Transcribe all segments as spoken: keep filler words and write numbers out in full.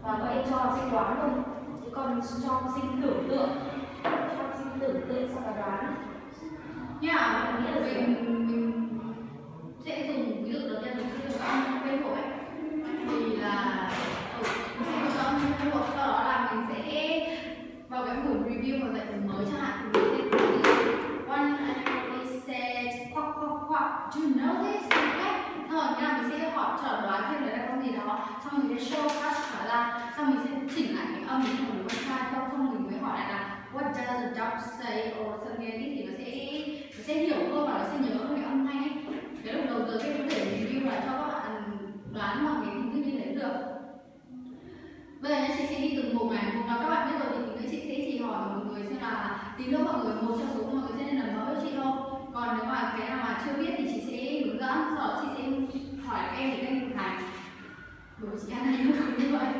và các em cho học sinh đoán thôi, chứ còn cho học sinh tưởng tượng, cho học sinh tưởng tượng sau đó đoán. Yeah, mình mình sẽ dùng ví dụ đầu tiên mình sẽ dùng âm thanh quen thuộc ấy, thì là ừ, mình sẽ dùng âm thanh quen thuộc, sau đó là mình sẽ vào cái buổi review hoặc dạy phần mới chẳng hạn thì mình sẽ one and said quack quack quack, do you know this? Okay. Rồi nghĩa là mình sẽ hỏi cho đoán thêm đấy là con gì đó, xong mình sẽ show flash ra, xong mình sẽ chỉnh lại cái âm mình không đúng sai, không xong mình mới hỏi lại là what does the dog say or something like thì nó sẽ nó sẽ hiểu hơn và nó sẽ nhớ hơn cái âm thanh ấy. Cái lúc đầu tiên cái có thể review lại cho các bạn đoán bằng cái hình thức như thế được. Bây giờ chị sẽ đi từng mục này, mục nào các bạn biết rồi thì tí nữa chị sẽ chỉ hỏi mọi người xem là tí nữa mọi người một trong số mọi người sẽ nên làm rõ cho chị thôi. Còn nếu mà cái nào mà chưa biết thì chị sẽ hướng dẫn, sau đó chị sẽ hỏi các em để các em thực hành. Đối với chị Anna yêu cầu như vậy.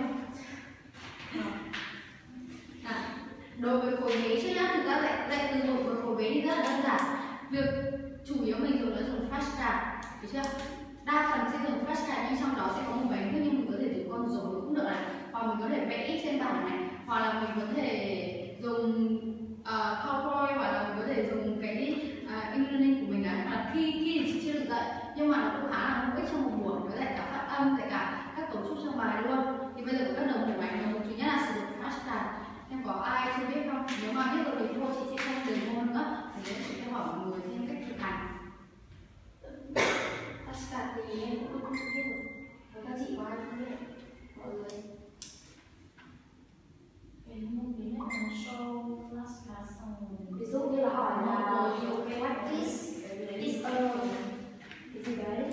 À, đối với khối vế trước nhá, thực ra dạy dạy từ một với khối vế thì rất là đơn giản. Việc chủ yếu mình thường là dùng flashcard, được chưa? Đa phần sẽ dùng flashcard nhưng trong đó sẽ có một vài hình thức, nhưng mình có thể dùng con rối cũng được này, hoặc mình có thể vẽ trên bảng này, hoặc là mình có thể dùng uh, PowerPoint, hoặc là mình có thể dùng cái uh, e-learning của mình này. Mà khi khi thì chị chưa được dạy, nhưng mà nó cũng khá là hữu ích trong một buổi, nó dạy cả phát âm, dạy cả các cấu trúc trong bài luôn. Thì bây giờ có các đầu mục này, đầu mục thứ nhất là sử dụng flashcard. Em có ai chưa biết không? Nếu mà biết rồi thì thôi chị sẽ không đừng môn nữa, thì chị sẽ hỏi mọi người thêm cách thực hành. Flashcard thì em cũng không biết rồi, với các chị có ai không biết mọi người. Cái môn biến này là show flashcard xong rồi Ví dụ như là hỏi là what is is a cái gì đấy,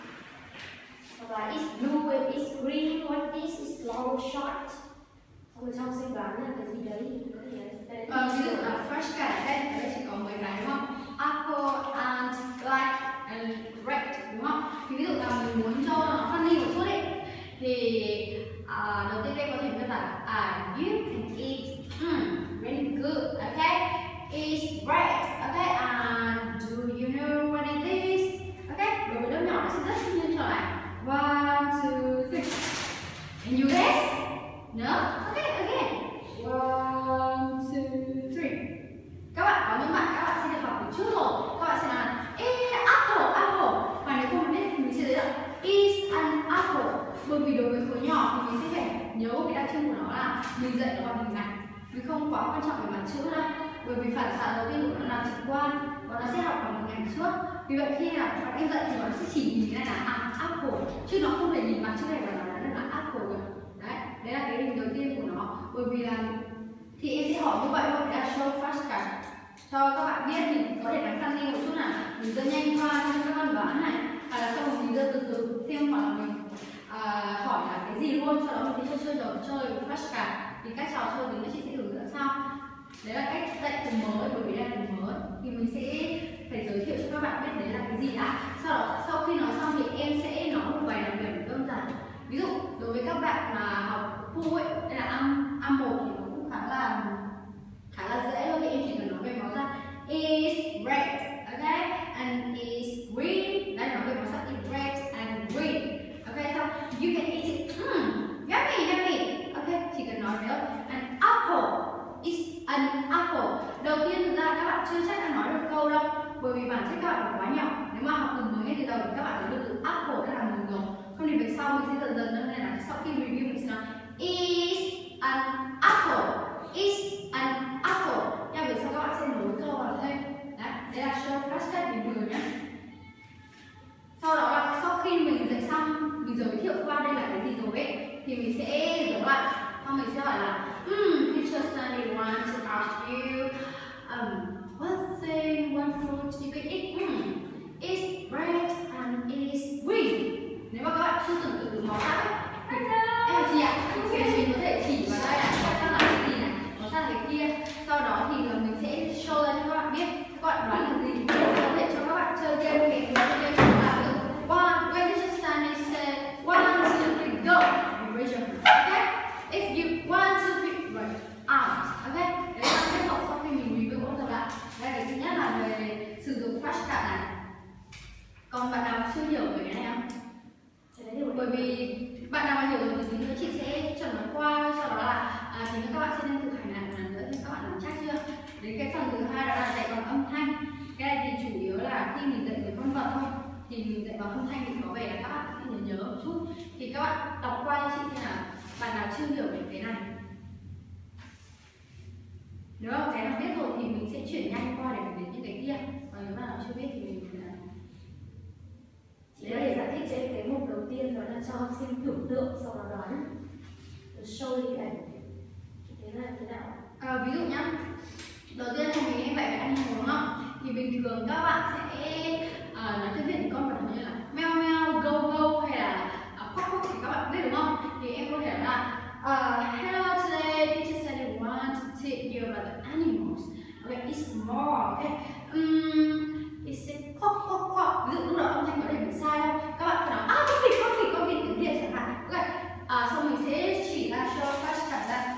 hoặc là is blue and is green, what is is long short, xong rồi trong sinh đoán là cái gì đấy thì có thể đấy. Ờ, ví dụ là flashcard ở đây, ở đây chỉ có mấy cái đúng không? Apple and black and red đúng không? Thì ví dụ là mình muốn cho nó funny một chút ấy, thì uh, đầu tiên đây có thể miêu tả là à, you can eat mm, very good, okay? Is red, okay? And do you know what it is? Okay? Đối với lớp nhỏ nó sẽ rất như trở lại. One, two, three. And you guess? No? Okay, again. One, two, three. Các bạn có những bạn các bạn sẽ được học từ trước rồi. Các bạn sẽ nói là Ê, apple, apple. Và nếu không biết thì mình sẽ thấy là is an apple. Bởi vì đối với khối nhỏ thì mình sẽ phải nhớ cái đặc trưng của nó là mình dạy nó bằng hình ảnh. Mình không quá quan trọng về mặt chữ đâu. Bởi vì phản xạ đầu tiên của nó là trực quan và nó sẽ học bằng hình ảnh trước. Vì vậy khi nào các em dạy thì nó sẽ chỉ nhìn cái này là à, apple, chứ nó không thể nhìn mặt chữ này và nó nói là apple rồi. Đấy, đấy là cái hình đầu tiên của nó. Bởi vì là thì em sẽ hỏi như vậy thôi, là show flashcard cho các bạn biết. Mình có thể đánh funny một chút nào, mình dơ nhanh qua cho các bạn đoán này, hoặc là sau mình dơ từ từ xem, hoặc là mình à, hỏi là cái gì luôn, sau đó mình sẽ chơi chơi chơi với flashcard. Thì các trò chơi thì chị sẽ hướng dẫn sau. Đấy là cách dạy từ mới, bởi vì đây là từ mới thì mình sẽ phải giới thiệu cho các bạn biết đấy là cái gì đã. Sau đó sau khi nói xong thì em sẽ nói một vài đặc điểm đơn giản. Ví dụ đối với các bạn mà học pu ấy, đây là âm âm một thì nó cũng khá là khá là dễ thôi, thì em chỉ cần nói về màu sắc is red, okay, and is green. Đây nói về màu sắc is red and green, okay. Xong you can eat it, mm, yummy yummy, okay, chỉ cần nói thế thôi. An apple is an apple. Đầu tiên thực ra các bạn chưa chắc đã nói được câu đâu, bởi vì bản chất các bạn quá nhỏ. Nếu mà học từ mới ngay từ đầu thì các bạn sẽ được từ apple đã là mừng rồi. Không thì về sau mình sẽ dần dần nên là sau khi review mình sẽ nói is an apple, is an apple. Nha, về sau các bạn sẽ nối câu vào thêm. Đấy, đấy là show flashcard bình thường nhé. Sau đó là sau khi mình dạy xong, mình giới thiệu qua đây là cái gì rồi ấy, thì mình sẽ giống lại. Xong mình sẽ hỏi là Hmm, teacher Sunny wants to ask you um, what thing, what fruit you can eat? Hmm, is red and it is green. Nếu mà các bạn chưa tưởng tượng được màu sắc ấy, thì em là chị ạ, thì mình có thể chỉ vào đây là màu sắc là cái gì này, màu sắc là cái kia. Sau đó thì mình sẽ show ra cho các bạn biết, các bạn đoán là gì. Có thể cho các bạn chơi game, cái game là one, when teacher Sunny said one, two, three, go. You raise your hand, okay? If you want to be right out, okay? Đấy là kết hợp sau khi mình review ôn tập lại. Đây là cái thứ nhất là về sử dụng flashcard này. Còn bạn nào chưa hiểu về cái này không? Bởi vì bạn nào mà hiểu rồi thì tí nữa chị sẽ chuẩn nói qua thì mình dạy bằng âm thanh thì có vẻ là các bạn sẽ nhớ nhớ một chút. Thì các bạn đọc qua cho chị xem là bạn nào chưa hiểu về cái này. Nếu mà cái nào biết rồi thì mình sẽ chuyển nhanh qua để đến những cái kia. Còn nếu mà nào chưa biết thì mình Chị có thể giải thích cho em cái mục đầu tiên đó là cho học sinh tưởng tượng sau đó đoán. Show hình ảnh. Thế là thế nào? À, ví dụ nhá, đầu tiên là mình em vẽ cái animal đúng không? Thì bình thường các bạn sẽ uh, nói tiếng Việt con vật như là meo meo, go go hay là uh, quack quack thì các bạn biết đúng không? Thì em có thể là uh, hello today, teacher said I want to teach you about the animals. Okay, it's more, okay. Um, it said quack quack quack. Ví dụ lúc đó âm thanh có thể bị sai đâu. Các bạn phải nói à con vịt, con vịt, con vịt tiếng Việt chẳng hạn. Ok. À, xong mình sẽ chỉ ra show flashcard ra.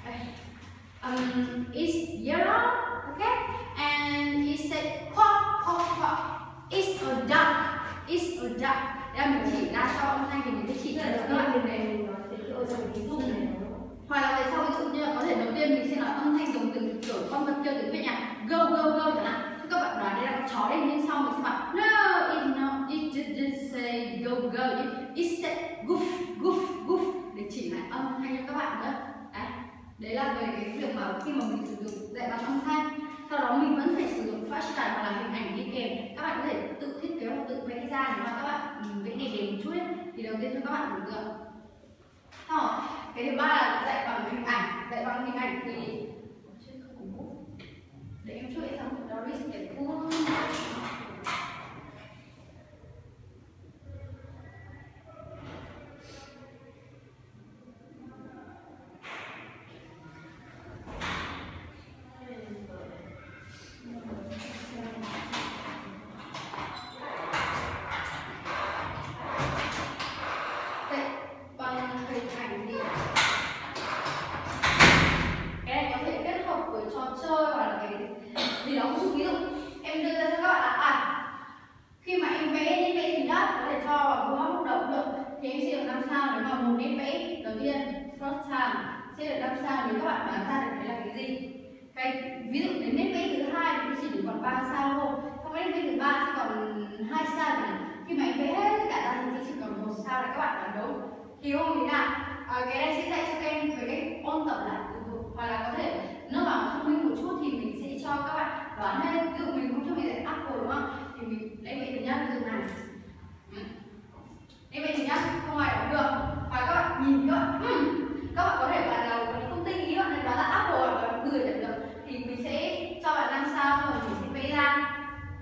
Um, it's yellow, okay, and it said quack quack quack. It's a duck. It's a duck. Đây mình chỉ ra cho âm thanh thì mình sẽ chỉ ra cho các bạn. Điều này mình nói thế thì ôi giời ví dụ này nó hoặc là về sau ví dụ như là có thể đầu tiên mình sẽ nói âm thanh giống từng kiểu con vật kêu tiếng Việt nhá, go go go chẳng hạn. Thì các bạn đoán đây là con chó đây, nhưng sau mình sẽ bảo no, it no, it didn't say go go, it, it said goof goof goof để chỉ lại âm thanh cho các bạn nữa. Đấy, đấy là về cái việc mà khi mà mình sử dụng dạy bằng âm thanh. Sau đó mình vẫn phải sử dụng flashcard hoặc là hình ảnh đi kèm. Các bạn có thể tự thiết kế hoặc tự vẽ ra nếu mà các bạn vẽ đẹp đẹp một chút ấy. Thì đầu tiên cho các bạn tưởng tượng. Rồi, cái thứ ba là dạy bằng hình ảnh. Dạy bằng hình ảnh thì để emជួយxong Doris để cuốn. Thì đó, ví dụ em đưa ra cho các bạn là à, khi mà em vẽ nét vẽ gì đó có thể cho vào góc lúc đầu cũng được, thì em sẽ được năm sao nếu mà một nét vẽ đầu tiên first time sẽ được năm sao nếu các bạn đoán ra được đấy là cái gì. Cái ví dụ đến nét vẽ thứ hai thì chỉ được còn ba sao thôi, xong nét vẽ thứ ba sẽ còn hai sao này. Khi mà em vẽ hết tất cả ra thì chỉ còn một sao để các bạn đoán đúng. Thì không thế nào à, cái này sẽ dạy cho các em về cách ôn tập lại từ từ, hoặc là có thể nếu mà thông minh một chút thì mình sẽ cho các bạn đoán thêm. Ví dụ mình không cho mình dạy apple đúng không, thì mình lấy vậy thứ nhất ví dụ này, lấy vậy thứ nhất không ai đoán được, và các bạn nhìn các bạn hmm. các bạn có thể bạn nào không tinh ý bạn này đoán là apple hoặc là người nhận được thì mình sẽ cho bạn năm sao rồi mình sẽ vẽ ra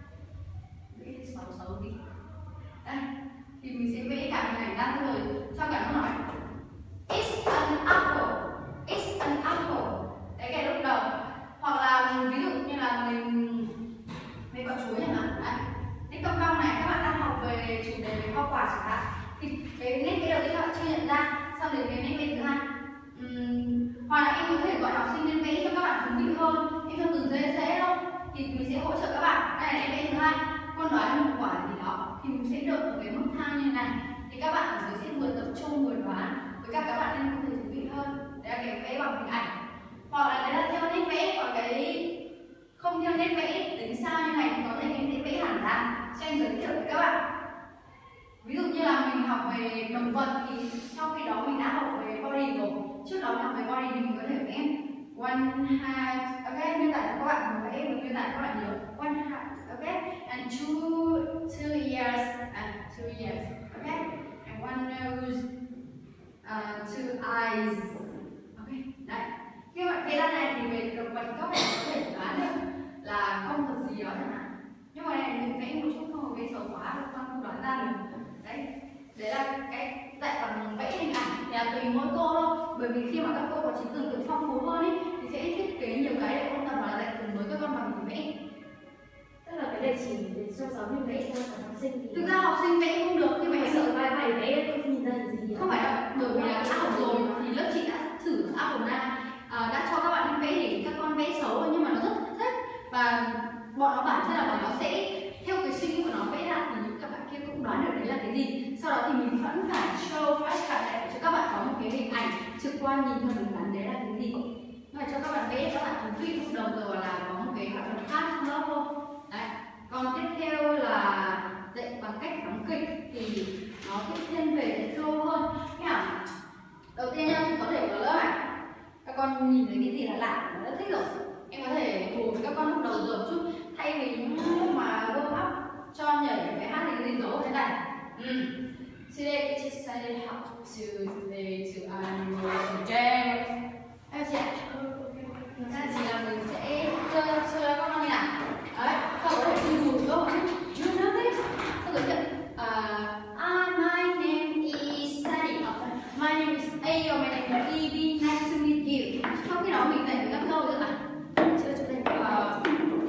vẽ xấu xấu đi đây, thì mình sẽ vẽ cả hình ảnh ra rồi cho cả nó nói it's an apple, it's an apple. Đấy cái lúc đầu. Hoặc là ví dụ như là mình về quả chuối chẳng hạn. Đấy, cái cong cong này các bạn đang học về chủ đề về hoa quả chẳng hạn, thì cái nét cái đầu tiên các bạn chưa nhận ra, sau đến cái nét vẽ thứ hai. Uhm, hoặc là em có thể gọi học sinh lên vẽ cho các bạn thú vị hơn, em cho từ dễ dễ thôi thì mình sẽ hỗ trợ các bạn. Đây là nét vẽ thứ hai, con đoán một quả gì đó thì mình sẽ được ở cái mức thang như này, thì các bạn ở dưới sẽ vừa tập trung vừa đoán, với cả các bạn nên có thể thú vị hơn. Đấy là cái vẽ bằng hình ảnh. Hoặc là đấy là theo nét vẽ, còn cái không theo nét vẽ tính sao như này thì có thể em sẽ vẽ hẳn ra cho em giới thiệu với các bạn. Ví dụ như là mình học về động vật thì sau khi đó mình đã học về body rồi, trước đó mình học về body thì mình có thể vẽ one heart, ok, miêu tả cho các bạn, mình vẽ mình miêu tả cho các bạn nhiều one heart, ok, and two two ears and two ears, ok, and one nose, uh, two eyes, ok, đấy. Khi bạn vẽ ra này thì về động vật các bạn có thể đoán được là con vật gì đó chẳng hạn. Nhưng mà này mình vẽ một chút không vẽ xấu quá được con không đoán ra được. Đấy, đấy là cái dạy bằng vẽ hình ảnh thì là tùy mỗi cô thôi. Bởi vì khi mà các cô có trí tưởng tượng phong phú hơn ấy thì sẽ thiết kế nhiều cái để ôn tập và là dạy cùng với các con bằng hình vẽ. tức là cái này chỉ để cho giáo viên vẽ thôi, còn học sinh thì thực ra học sinh vẽ không được, khi mà em sợ vai bài vẽ không nhìn ra được gì. không phải đâu, bởi vì là đã học rồi thì lớp chị đã thử áp dụng ra. À, đã cho các bạn vẽ để các con vẽ xấu nhưng mà nó rất thích và bọn nó bản thân là bọn nó sẽ theo cái suy nghĩ của nó vẽ ra thì những các bạn kia cũng đoán được đấy là cái gì. Sau đó thì mình vẫn phải show flashcard để cho các bạn có một cái hình ảnh trực quan nhìn theo mình đoán đấy là cái gì. Nhưng mà cho các bạn vẽ các bạn thú vị lúc đầu giờ là có một cái hoạt động khác trong lớp thôi. Đấy. Còn tiếp theo là dạy bằng cách đóng kịch thì nó sẽ thiên về cái câu hơn nhá. Đầu tiên nhá, có thể vào lớp này các con nhìn thấy cái gì là lạ nó đã thích rồi, em có thể đùa với các con lúc đầu giờ chút, thay vì những lúc mà warm up cho nhảy cái hát thì lên dấu thế này. Ừ. Today it is study how to relate to animals and jam. Em chị ạ. Chúng ta chỉ là mình sẽ chơi chơi các con như nào. Đấy, sau đó để từ từ câu nhé. You know this? Sau đó hiện uh, ah, my name is Sunny. My name is A or my name is E B. Nice to meet you. Sau khi đó mình dạy với các câu nữa là chơi chỗ đây. Uh,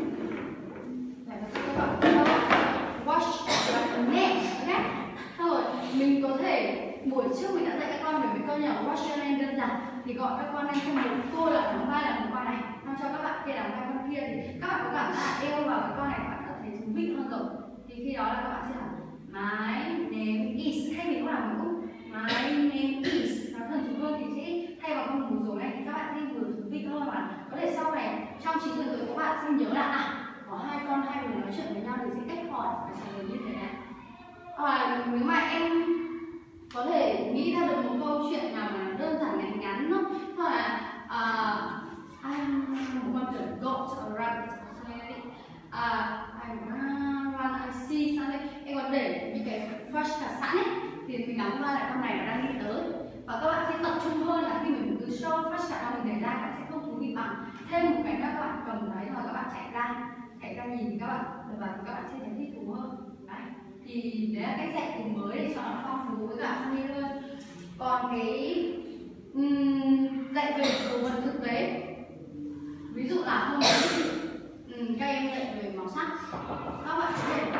Wash your name, ok? Xong rồi mình có thể buổi trước mình đã dạy các con về cái câu nhỏ wash your name đơn giản thì gọi các con lên trong một cô là đóng vai là một con này, xong cho các bạn kia đóng vai con kia thì các bạn có cảm giác là yêu vào cái con này các bạn đã thấy thú vị hơn rồi. Thì khi đó là các bạn sẽ hỏi my name is, thay vì lúc nào mình cũng my name is nó thân thú hơn thì sẽ thay vào con bù rối này thì các bạn sẽ vừa thú vị hơn mà có thể sau này trong trí tưởng tượng các bạn sẽ nhớ là à có hai con hai người nói chuyện với nhau thì sẽ cách hỏi và trả lời như thế này. Hoặc nếu mà em có thể nghĩ ra được một câu chuyện nào mà đơn giản ngắn ngắn thôi, hoặc là uh, anh một con kiểu goat or rabbit or something, uh, I run, run, I see something, em có để những cái flashcard sẵn ấy thì mình nắm ra là con này nó đang đi tới và các bạn sẽ tập trung hơn là khi mình cứ show flashcard nào mình để ra các bạn sẽ không thú vị bằng thêm một cái nữa các bạn cầm đấy rồi các bạn chạy ra chạy ra nhìn thì các bạn và thì các bạn sẽ thấy thích thú hơn. Đấy. Thì đấy là cách dạy từ mới để cho nó phong phú với cả funny hơn. Còn cái um, dạy về đồ vật thực tế, ví dụ là hôm đấy um, các em dạy về màu sắc, các bạn có thể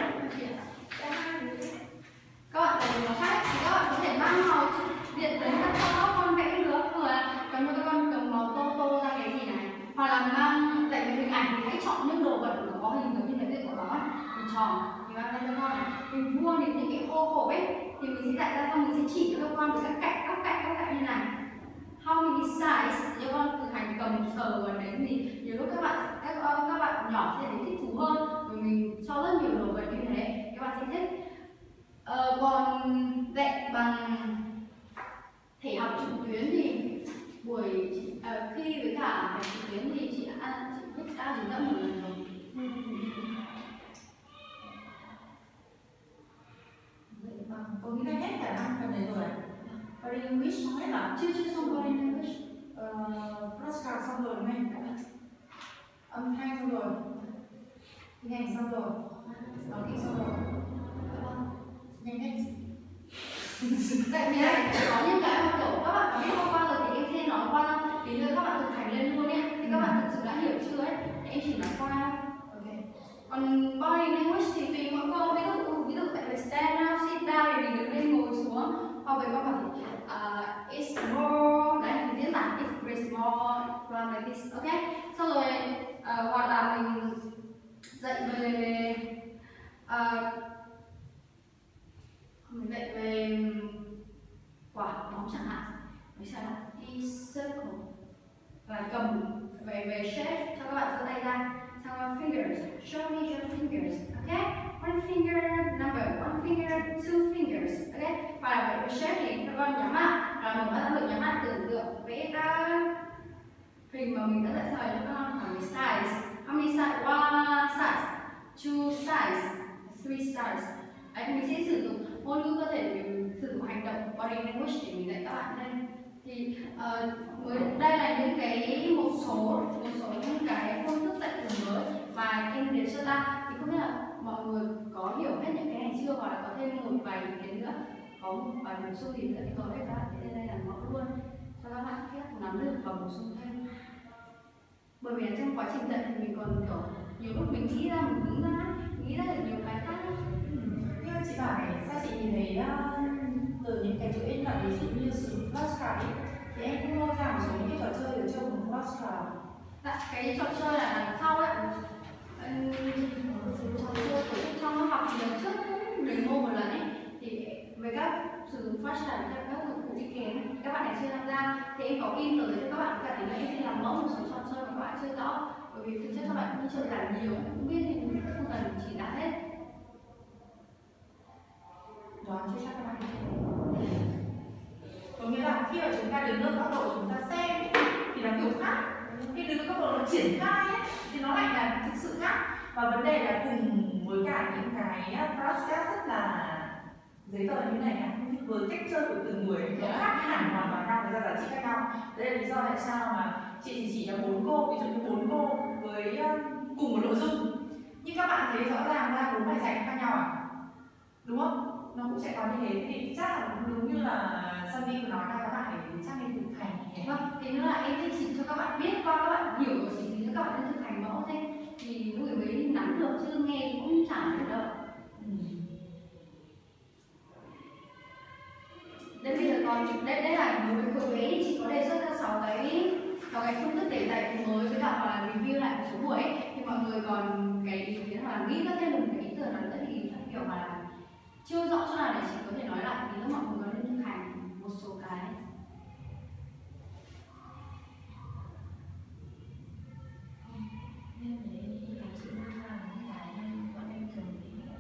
các bạn dạy về màu sắc thì các bạn có thể mang màu điện tới các con con vẽ được, hoặc là cầm cho các con cầm màu tô tô ra cái gì này, hoặc là mang dạy về hình ảnh thì hãy chọn những đồ vật nó có hình giống như cái việc của nó, hình tròn thì mang lên cho con này, hình vuông thì những cái ô hộp ấy thì mình sẽ dạy ra xong mình sẽ chỉ cho các con với các cạnh các cạnh các cạnh như này. How many size cho con thực hành cầm sờ vào đấy thì nhiều lúc các bạn các các bạn nhỏ sẽ thấy thích thú hơn vì mình cho rất nhiều đồ vật như thế các bạn sẽ thích. Ờ, còn dạy bằng thể học trực tuyến thì buổi uh, khi với cả học trực tuyến thì chị đã chị biết đã hướng dẫn một lần rồi. Tôi nghĩ là hết cả năm phần này rồi. Body English không hết là Chưa chưa xong Body English. Flashcard xong rồi đúng không? Âm thanh xong rồi, hình ảnh xong rồi, nói kỹ xong rồi. Nhanh hết. Tại vì này có những cái mà kiểu các bạn có biết hôm qua rồi thì em sẽ nói qua không? Tí nữa các bạn thực hành lên luôn nhé. Thì các bạn thực sự đã hiểu chưa ấy? Thì em chỉ nói qua thôi. Ok. Còn Body Language thì tùy mỗi câu, ví dụ ví dụ tại vì stand up, sit down thì mình đứng lên ngồi xuống. Hoặc về câu hỏi thì uh, it's more, đấy mình diễn tả it's very small, from like this, ok? Xong rồi uh, hoặc là mình dạy về uh, mình dạy về quả bóng chẳng hạn, mình sẽ là circle và cầm về về shape cho các bạn giơ tay ra, xong rồi fingers, show me your fingers, ok? One finger number, one finger, two fingers, ok? Và về shape thì các con nhắm mắt, và mình bắt đầu nhắm mắt tưởng tượng vẽ ra hình mà mình đã dạy rồi cho các con hỏi về size, how many size, one size, two size, three size. Đấy, mình sẽ sử dụng ngôn ngữ cơ thể để mình sử dụng hành động body language để mình dạy các bạn đây. Thì uh, đây là những cái một số một số những cái phương thức dạy từ mới mà em liệt cho ta. Thì không biết là mọi người có hiểu hết những cái này chưa, hoặc là có thêm một vài ý kiến nữa, có một vài bổ sung gì nữa thì có thể các bạn sẽ lên đây làm mẫu luôn cho các bạn khác nắm được và bổ sung thêm. Bởi vì trong quá trình dạy thì mình còn kiểu nhiều lúc mình nghĩ ra mình đứng ra nghĩ ra được nhiều cái khác. Nhưng chị bảo này, sao chị nhìn thấy uh, từ những cái chữ in là ví dụ như sử dụng flashcard ấy, thì em cũng lôi ra một số những cái trò chơi để chơi cùng flashcard. Dạ, cái trò chơi là đằng sau đấy. Trò chơi của trong học lần trước cũng demo một lần ấy, thì với các sử dụng flashcard các các dụng cụ đi kèm các bạn này chưa tham gia thì em có in tới cho các bạn cả, thì em sẽ làm mẫu một số trò chơi mà các bạn chưa rõ, bởi vì thực chất các bạn cũng chơi giải nhiều cũng biết thì mình không cần chỉ đạt hết. Đoán chưa chắc các bạn chưa. Có nghĩa là khi mà chúng ta đứng ở góc độ chúng ta xem ấy, thì nó kiểu khác. Khi đứng ở góc độ nó triển khai ấy, thì nó lại là thực sự khác. Và vấn đề là cùng với cả những cái podcast rất là giấy tờ như này nhá, với cách chơi của từng người nó khác hẳn hoàn toàn nhau, nó ra giá trị khác nhau. Đấy là lý do tại sao mà chị chỉ chỉ cho bốn cô, ví dụ như bốn cô với uh, cùng một nội dung, nhưng các bạn thấy rõ ràng ra bốn bài dạy khác nhau à, đúng không? Nó cũng sẽ có như thế, thì chắc là đúng như là Sunny vừa nói là các bạn phải chắc nên thực hành. Vâng, thế nữa là em sẽ chỉ cho các bạn biết qua các bạn hiểu rồi thì các bạn nên thực hành mẫu thế thì lúc ấy mới nắm được, chứ nghe cũng chẳng được đâu. Ừ. Đây bây giờ còn đây đây là đối với khối bé thì chị có đề xuất ra sáu cái sáu cái phương thức để dạy cùng mới với cả hoặc là review lại một số buổi ấy. Thì mọi người còn cái ý kiến là nghĩ ra thêm một cái ý tưởng nào nữa thì phải kiểu mà chưa rõ chỗ nào để chị có thể nói lại thì lúc mọi người có nên thực hành một số cái. Nên để là chị đưa ra những cái bọn em thường thì là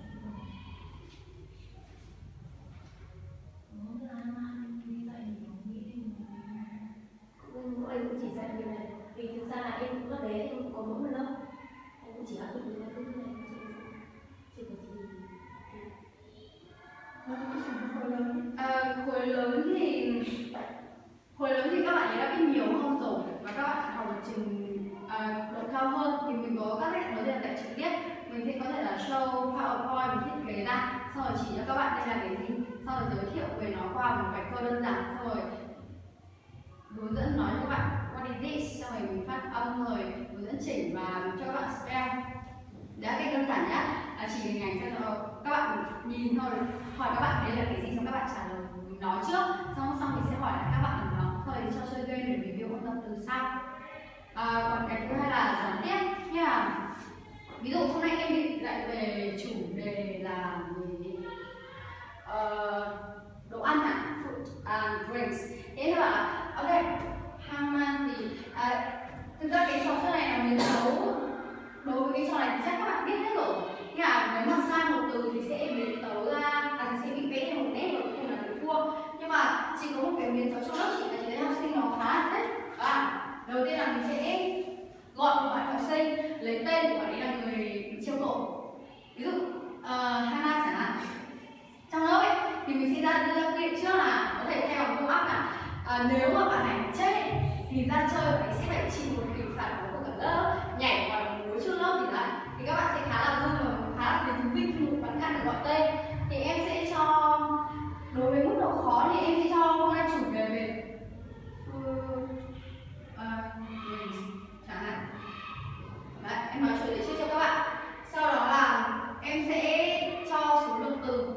muốn là đi dạy thì cũng nghĩ đến cũng mỗi em cũng chỉ dạy việc này, vì thực ra là em cũng lớp đấy em cũng có mỗi một lớp, em cũng chỉ áp dụng những cái thứ này chị chị có gì Nó cũng chỉ có khối lớn. À, khối lớn thì khối lớn thì các bạn ấy đã biết nhiều hơn rồi và các bạn học ở trường à, độ cao hơn thì mình có các cách nói chuyện tại trực tiếp, mình sẽ có thể là show PowerPoint mình thiết kế ra, sau rồi chỉ cho các bạn đây là cái gì, sau rồi giới thiệu về nó qua một vài câu đơn giản, sau rồi hướng dẫn nói cho các bạn what is this, sau rồi mình phát âm rồi hướng dẫn chỉnh và cho các bạn spell. Đấy là cái đơn giản nhá, là chỉ hình ảnh xem rồi các bạn nhìn thôi, hỏi các bạn đây là cái gì xong các bạn trả lời, mình nói trước xong xong mình sẽ hỏi lại các bạn ở đó, sau đấy cho chơi game để mình review ôn tập từ sau. À, còn cái thứ hai là gián tiếp nha, ví dụ hôm nay em định dạy về chủ đề là về uh, đồ ăn à, food and drinks, thế thì bảo là ok Hangman thì à, thực ra cái trò chơi này là mình xấu, đối với cái trò này thì chắc các bạn biết hết rồi, nhưng mà nếu mà sai một từ thì sẽ bị tấu ra, à thì sẽ bị vẽ thêm một nét và cuối cùng là bị thua. Nhưng mà chỉ có một cái biến tấu trong lớp chị là chị thấy học sinh nó khá là thích. À, đầu tiên là mình sẽ gọi một bạn học sinh, lấy tên của bạn ấy là người chiêu cổ, ví dụ uh, Hana chẳng hạn. Trong lớp ấy thì mình sẽ ra đưa ra quy định trước là có thể theo câu áp là à, nếu mà bạn này chết thì ra chơi bạn ấy sẽ phải chịu một hình phạt của cả lớp, nhảy vào núi trước lớp thì là thì các bạn sẽ khá là vui và khá là thấy thú vị khi một bạn khác được gọi tên. Thì em sẽ cho đối với mức độ khó thì em sẽ cho hôm nay chủ đề về uh, chẳng hạn. Đấy, em nói chủ đề trước cho các bạn. Sau đó là em sẽ cho số lượng từ.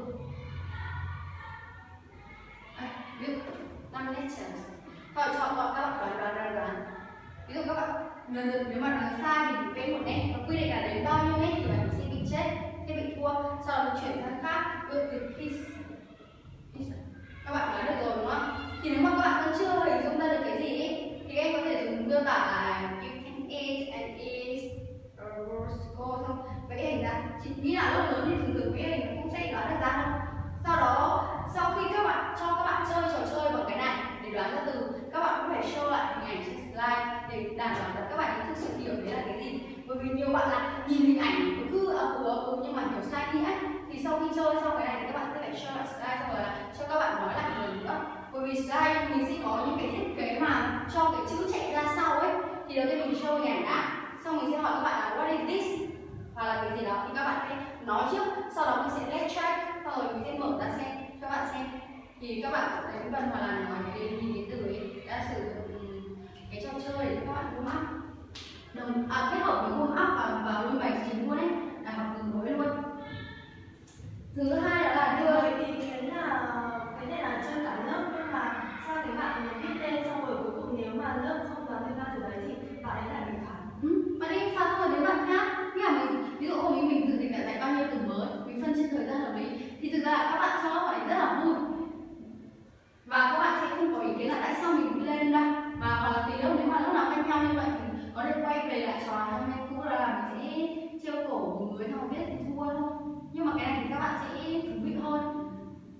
À, ví dụ năm letters. Và chọn gọi các bạn đoán đoán đoán đoán. Ví dụ các bạn lần lượt nếu mà nói sai thì mình vẽ một nét, và quy định là đến bao nhiêu nét thì bạn sẽ bị chết, sẽ bị thua. Sau đó mình chuyển sang khác, ví dụ từ kiss. Các bạn đoán được rồi đúng không? Thì nếu mà các bạn vẫn chưa hình dung ra được cái gì ấy, thì em có thể dùng miêu tả là you can eat and eat or go xong vẽ hình ra. Chỉ nghĩ là lớp lớn thì thường thường vẽ hình nó cũng sẽ đoán được ra thôi. Sau đó sau khi các bạn cho các bạn chơi trò chơi bằng cái này để đoán ra từ, các bạn cũng phải show lại hình ảnh trên slide để đảm bảo là các bạn thực sự hiểu đấy là cái gì. Bởi vì nhiều bạn là nhìn hình ảnh cứ ấp ủ ấp ủ nhưng mà hiểu sai nghĩa, thì sau khi chơi xong cái này thì các bạn sẽ phải show lại slide xong rồi là cho các bạn nói lại một lần nữa. Bởi vì slide mình sẽ có những cái thiết kế mà cho cái chữ chạy ra sau ấy, thì đầu tiên mình show hình ảnh đã, xong mình sẽ hỏi các bạn là what is this hoặc là cái gì đó, thì các bạn sẽ nói trước, sau đó mình sẽ let's check, sau rồi mình sẽ mở ra xem cho các bạn xem, thì các bạn đánh vần hoặc là nói cái nhìn cái từ ấy đã sử dụng cái trò chơi để các bạn warm up. Đồng à, kết hợp với warm up và vào luôn bài chính luôn ấy, là học từ mới luôn. Thứ hai đó là đưa Vậy ý kiến là cái này là chơi cả lớp, nhưng mà sao cái bạn mình viết tên xong rồi cuối cùng nếu mà lớp không đoán được ra từ đấy thì bạn ấy lại bị phạt. Ừ, bạn ấy phạt rồi đến bạn khác. Như là mình ví dụ hôm ấy mình dự định là dạy bao nhiêu từ mới, mình phân chia thời gian hợp lý, thì thực ra là các bạn cho các bạn ấy rất là vui và các bạn sẽ không có ý kiến là tại sao mình lên đâu, và hoặc là tùy đâu nếu mà lúc nào khác nhau như vậy thì có thể quay về lại trò hôm nay cũ là mình sẽ treo cổ một người xong biết thì thua thôi, nhưng mà cái này thì các bạn sẽ thú vị hơn.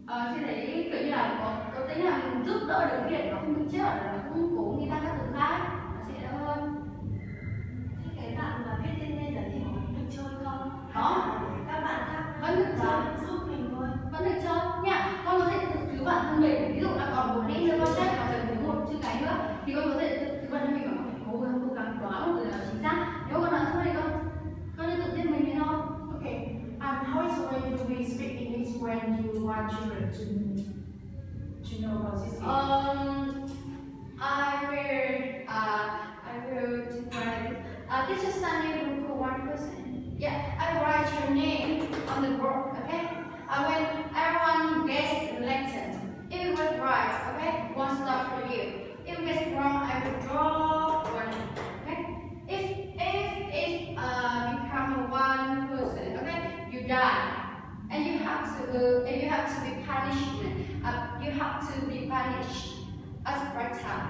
Ờ, khi thấy kiểu như là có có tính là mình giúp đỡ được việc nó không bị chết ở là cũng cố nghĩ ra các từ khác nó sẽ đỡ hơn. Thế cái bạn mà biết tên nên là thì có được chơi không? Đó. Các bạn khác Vẫn được chơi. giúp mình thôi. Vẫn được chơi nha. Con có thể tự cứu bản thân mình. Ví dụ là còn một nét nữa con chết và cần tới một chữ cái nữa thì con có thể tự cứu bản thân mình và phải cố gắng cố gắng đoán một từ nào chính xác. Nếu con nói thôi thì con con nên tự giết mình thế thôi. Okay. Um, how is the way do we speak English when you want children to to know about this game? Um, I will, uh, I will describe it. Uh, teacher Sunny will call one person. Yeah, I write your name on the board, okay? Uh, when everyone gets the letters, if it was right, okay, one star for you. If it gets wrong, I will draw one, okay? If if it uh become one person, okay, you die, and you have to uh, and you have to be punished. Uh, you have to be punished as a right time,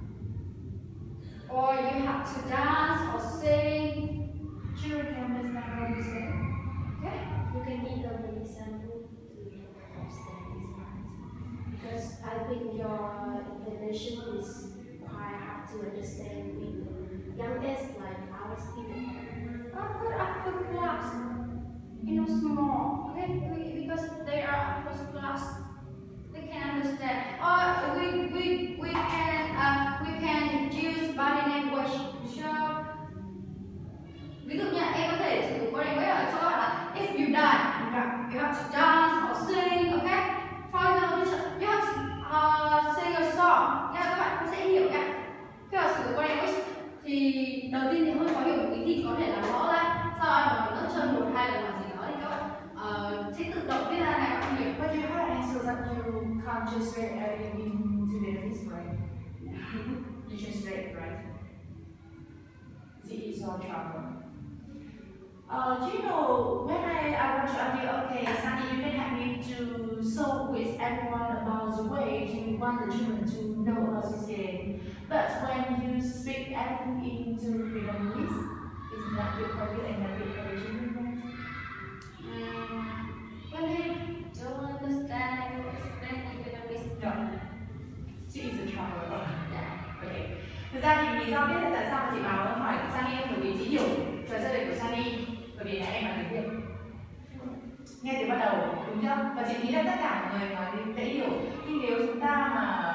or you have to dance or sing. Children can understand how you say. Okay? You can give them an example to understand this part. Because I think your explanation is quite hard to understand with the youngest, like our students. Upper upper class, you know, small. Okay, because they are upper class. They can understand. Or we we we can uh, we can use body language to show. Ví dụ như là em có thể sử dụng body language ở cho các bạn là if you die, you have to dance or sing, okay? For example, you have to uh, sing a song. Nha, các bạn cũng sẽ hiểu nha. Khi mà sử dụng body language thì đầu tiên thì hơi khó hiểu một tí thì có thể là rõ ra. Sau đó mà nó chơi một hai lần mà gì đó thì các bạn uh, sẽ tự động viết ra này các bạn hiểu. But you have answers that you can't just say everything into Vietnamese, right? You translate, right? This is your trouble. Uh, you know, when I, I want to ask you, okay, Sunny, you can help me to solve with everyone about the way you want the children to know about this game. But when you speak everything into Vietnamese, it's not good for you and not good for the children, right? Um, when they don't understand, I will explain in Vietnamese. No. She is the trouble. Yeah. Okay. Thực ra thì lý do biết là tại sao mà chị Báo hỏi Sunny em bởi vì chị hiểu trò chơi này của Sunny bởi vì là em là tiếng Việt nghe từ bắt đầu đúng chưa? Và chị nghĩ là tất cả mọi người nói thì dễ hiểu. Nhưng nếu chúng ta mà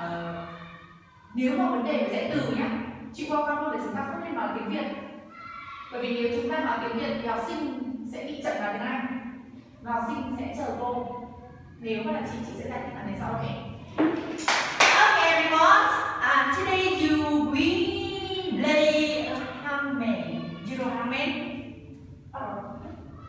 nếu mà vấn đề về dãy từ nhá, chị qua qua thì chúng ta không nên nói tiếng Việt. Bởi vì nếu chúng ta nói tiếng Việt thì học sinh sẽ bị chậm vào tiếng Anh và học sinh sẽ chờ cô. Nếu mà là chị chị sẽ giải thích phần này sau. Okay. Okay everyone, uh, today you will play a Hammen. You know Hammen? Oh.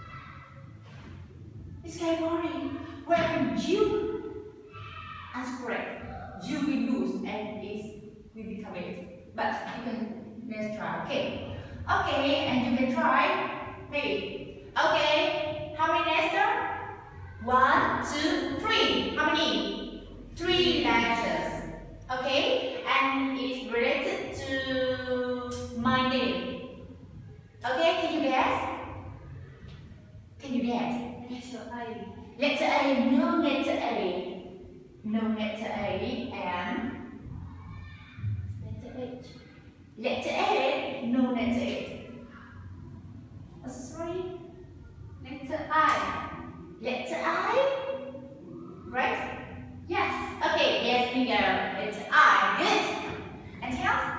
It's kind of boring. When you answer correct, you will lose and it will become it. But you can let's try. Okay. Okay, and you can try. Maybe. Okay. How many letters? One, two, three. How many? Three letters. Okay, and it's related to my name. Okay, can you guess? Can you guess? Letter A. Letter A, no letter A. No letter A, and Letter H. letter A, no letter A. Oh, sorry. Letter I. Letter I? Right? Yes. Okay, yes, bingo. Letter I. Good. Anything else?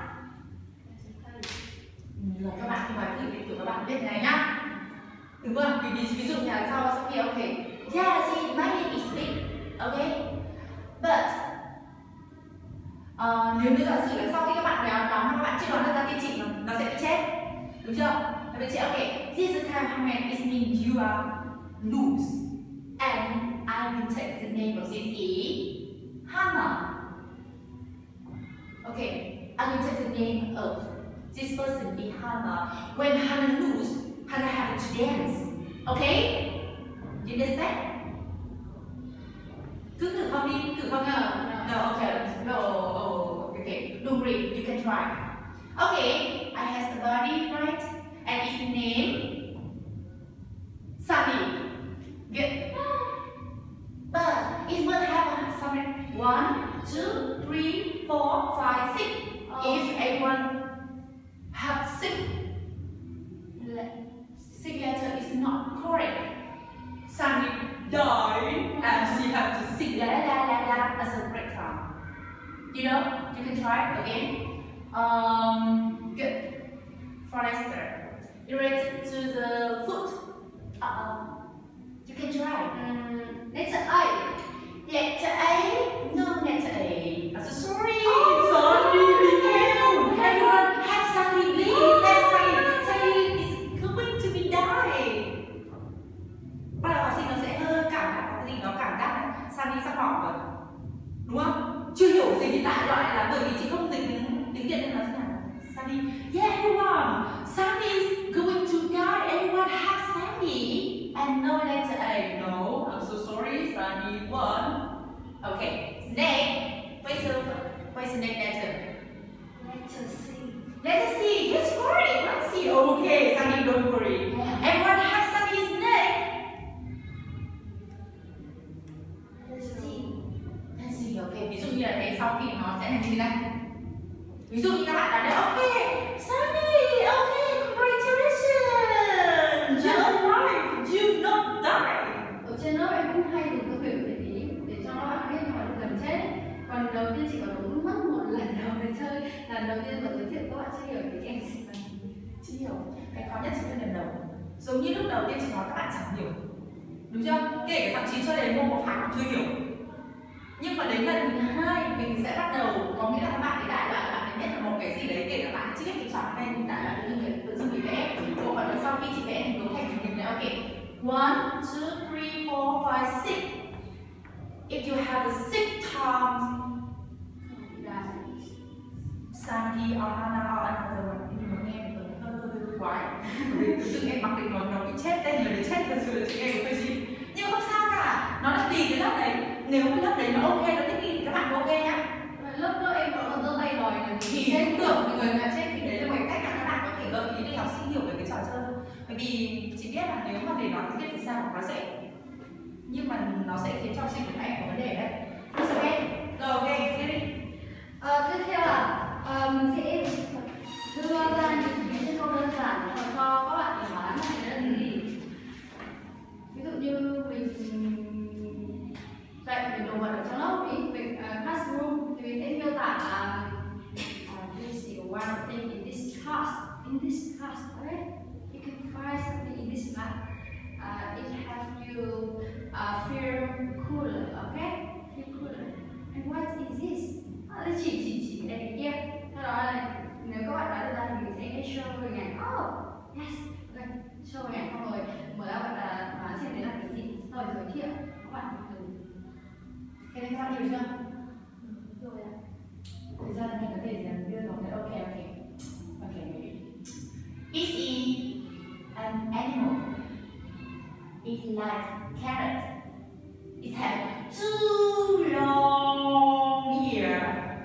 Là các bạn không phải thử để các bạn biết cái này nhá. Đúng không? Vì ví dụ như là sau sau khi okay. Yeah, see, my name is big. Okay. But uh, nếu như giả sử là sau khi các bạn đoán đoán các bạn chưa đoán được ra tiên trị nó sẽ bị chết. Đúng chưa? Nó bị chết. Okay. This is kind of comment. It means you are loose. And I will take the name of this is Hannah. Okay, I will take the name of this person is Hannah. When Hannah lose, Hannah have to dance. Okay? You understand? Cứ thử không đi, thử không nào. No, okay, no, oh, okay. Don't worry, you can try. Okay, I have the body, right? And its name Sunny. Good. But it will two, three, four, five, six. If everyone have six, six letter is not correct. Sunny died and she have to sing la la la la la as a break time. You know, you can try it again. Um, good. Forester, related to the foot. Uh, you can try. Um, letter A. Letter A? No letter A. I'm so sorry. Oh. Sorry, be careful. Everyone have Sunny, please. Have Sunny. Sunny is going to be die. Bắt đầu học sinh nó sẽ hơi cảm giác, học sinh nó cảm giác Sunny sắp bỏ rồi. Đúng không? Chưa hiểu gì đại loại là bởi vì chị không dịch tiếng tiếng Việt nên nó sẽ là Sunny. Yeah, everyone. Sunny is going to die. Everyone have Sunny. And no letter A. No, I'm so sorry. Sunny won. Okay. Snake. What's the what's the next letter? Letter C. Letter C. Yes, correct. Let's see. Okay, Sunny, don't worry. Everyone have Sunny's neck. Letter D. Let's see. Okay. Ví dụ như là thế sau khi nó sẽ là như thế này. Ví dụ như các bạn đã nói ok, Sunny, ok, congratulations, you're alive, you not die. Ở trên lớp em cũng hay dùng câu kiểu để ý để cho các bạn biết họ gần chết. Còn đầu tiên chỉ có đúng mất một lần đầu để chơi, lần đầu tiên mà giới thiệu các bạn chưa hiểu thì em sẽ Chưa hiểu. Cái khó nhất chính là lần đầu. Giống như lúc đầu tiên chị nói các bạn chẳng hiểu, đúng chưa? Kể cả thậm chí cho đến môn một phát cũng chưa hiểu. Nhưng mà đến lần thứ hai mình sẽ bắt đầu, có nghĩa là các bạn ấy đại loại bạn ấy biết là một cái gì đấy, kể cả bạn chưa biết cái trò này nhưng đại loại tự nhiên tự dưng bị vẽ. Bộ phận là sau khi chị vẽ thành cấu thành hình này, ok. One, two, three, four, five, six. If you have the six times, Sandy or Hannah or another one, nhưng mà nghe thì hơi hơi hơi quái. Tự dưng em mặc định nó nó bị chết tên là bị chết thật sự là chị nghe cái gì. Nhưng không sao cả, nó là tùy cái lớp đấy. Nếu cái lớp đấy nó ok, nó thích nghi thì các bạn ok nhá. lớp lớp em có giơ tay đòi là Thì thế cũng được, người mà chết thì đấy là một cách là các bạn có thể gợi ý để học sinh hiểu về cái trò chơi. Bởi vì chị biết là nếu mà để nói tiếng Việt thì sao nó dễ, nhưng mà nó sẽ khiến cho học sinh của các em có vấn đề đấy. Ok, rồi ok, tiếp đi. Ờ, tiếp theo là ờ, mình sẽ đưa ra những cái câu đơn giản để cho các bạn để đoán là cái là gì. Ví dụ như mình dạy về đồ vật ở trong lớp đi, về uh, classroom thì mình sẽ miêu tả là uh, this is one thing in this class, in this class, alright? You can find something in this map. Uh, it has you uh, feel cooler, okay? Feel cooler. And what is this? Uh, chỉ chỉ chỉ cái này cái kia. Sau đó là nếu các bạn đoán được ra thì mình sẽ show hình ảnh. Oh, yes. Okay. Show hình ảnh xong rồi mở ra bạn là đoán xem đấy là cái gì. Sau rồi giới thiệu các bạn thử. Thế nên các bạn hiểu chưa? Rồi ạ. Thực ra là mình có thể đưa vào cái ok ok. Ok maybe. Is it an animal? It's like carrot. It has two long ears.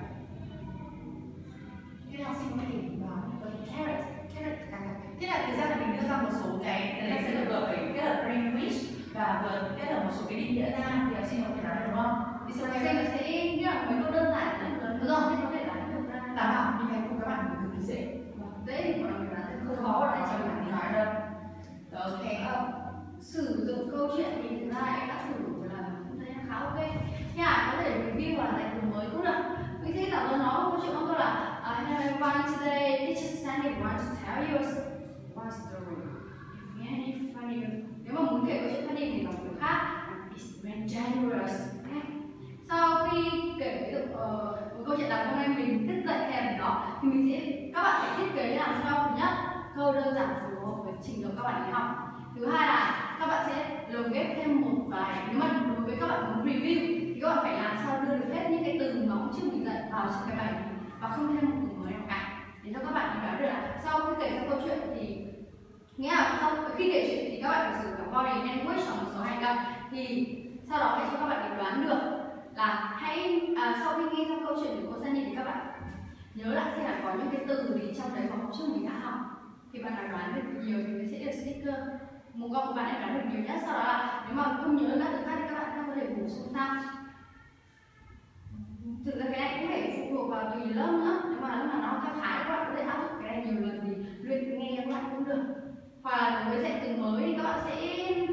Cái học sinh có thể đoán với carrot, carrot cả cả. Thế là thực ra là mình đưa ra một số cái, cái này sẽ được gợi kết hợp Greenwich và vừa kết hợp một số cái định nghĩa ra thì học sinh có thể đoán được đúng không? Thì sau này mình sẽ nghĩ là mấy câu đơn giản là đúng rồi, thì có thể đoán được ra. Đảm bảo như thế của các bạn thì cực kỳ dễ. Dễ thì bọn mình đoán được Không khó là chẳng bạn nói đâu. Ok. Ờ, sử dụng câu chuyện thì thực ra em đã thử một lần cũng thấy khá ok. Nha, có thể review và lại cùng mới cũng được. Mình sẽ cảm ơn nó câu chuyện của tôi là uh, hello everyone, today teacher Sandy wants to tell you one story. If you any funny, nếu mà muốn kể câu chuyện funny thì bằng kiểu khác. It's very dangerous. Okay. Sau khi kể ví dụ uh, một câu chuyện là hôm nay mình thức dậy hay là gì đó thì mình sẽ các bạn sẽ thiết kế làm sao thứ nhất câu đơn giản phù hợp với trình độ các bạn đi học. Thứ hai là các bạn sẽ lồng ghép thêm một vài, nếu mà đối với các bạn muốn review thì các bạn phải làm sao đưa được hết những cái từ mà trước mình dạy vào trong cái bài và không thêm một từ mới nào cả để cho các bạn đoán được là sau khi kể xong câu chuyện thì nghĩa là sau khi kể chuyện thì các bạn phải sử dụng body language và một số hành động thì sau đó phải cho các bạn đoán được là hãy à, sau khi nghe xong câu chuyện của cô Sunny thì các bạn nhớ lại xem là có những cái từ gì trong đấy mà hôm trước mình đã học thì bạn nào đoán được nhiều thì mình sẽ được sticker một góc của bạn em đoán được nhiều nhất. Sau đó là nếu mà không nhớ các từ khác thì các bạn có thể bổ sung sang. thực ra cái này cũng phải phụ thuộc vào tùy lớp nữa, nếu mà lúc nào nó khá khá các bạn có thể áp dụng cái này nhiều lần thì luyện nghe các bạn cũng được. Hoặc là với dạy từ mới thì các bạn sẽ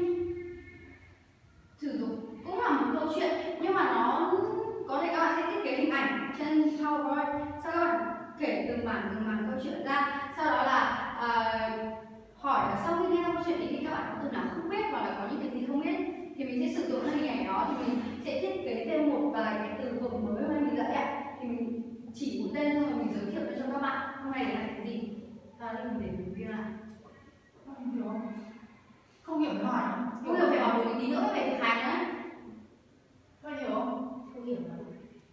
sử dụng cũng là một câu chuyện nhưng mà nó có thể các bạn sẽ thiết kế hình ảnh trên PowerPoint, sau các bạn kể từng mảng từng mảng câu chuyện ra, sau đó là uh, hỏi là sau khi nghe câu chuyện thì các bạn có từ nào không biết hoặc là có những cái gì không biết thì mình sẽ sử dụng hình ảnh đó, thì mình sẽ thiết kế thêm một vài cái từ vựng mới hôm nay mình dạy ạ, thì mình chỉ một tên thôi mình giới thiệu cho các bạn hôm nay là cái gì, sau đó mình để mình ghi lại. Không hiểu không? Không hiểu thì hỏi. Không hiểu phải hỏi được một tí nữa về thực hành đấy. Các bạn hiểu không? Không hiểu lắm.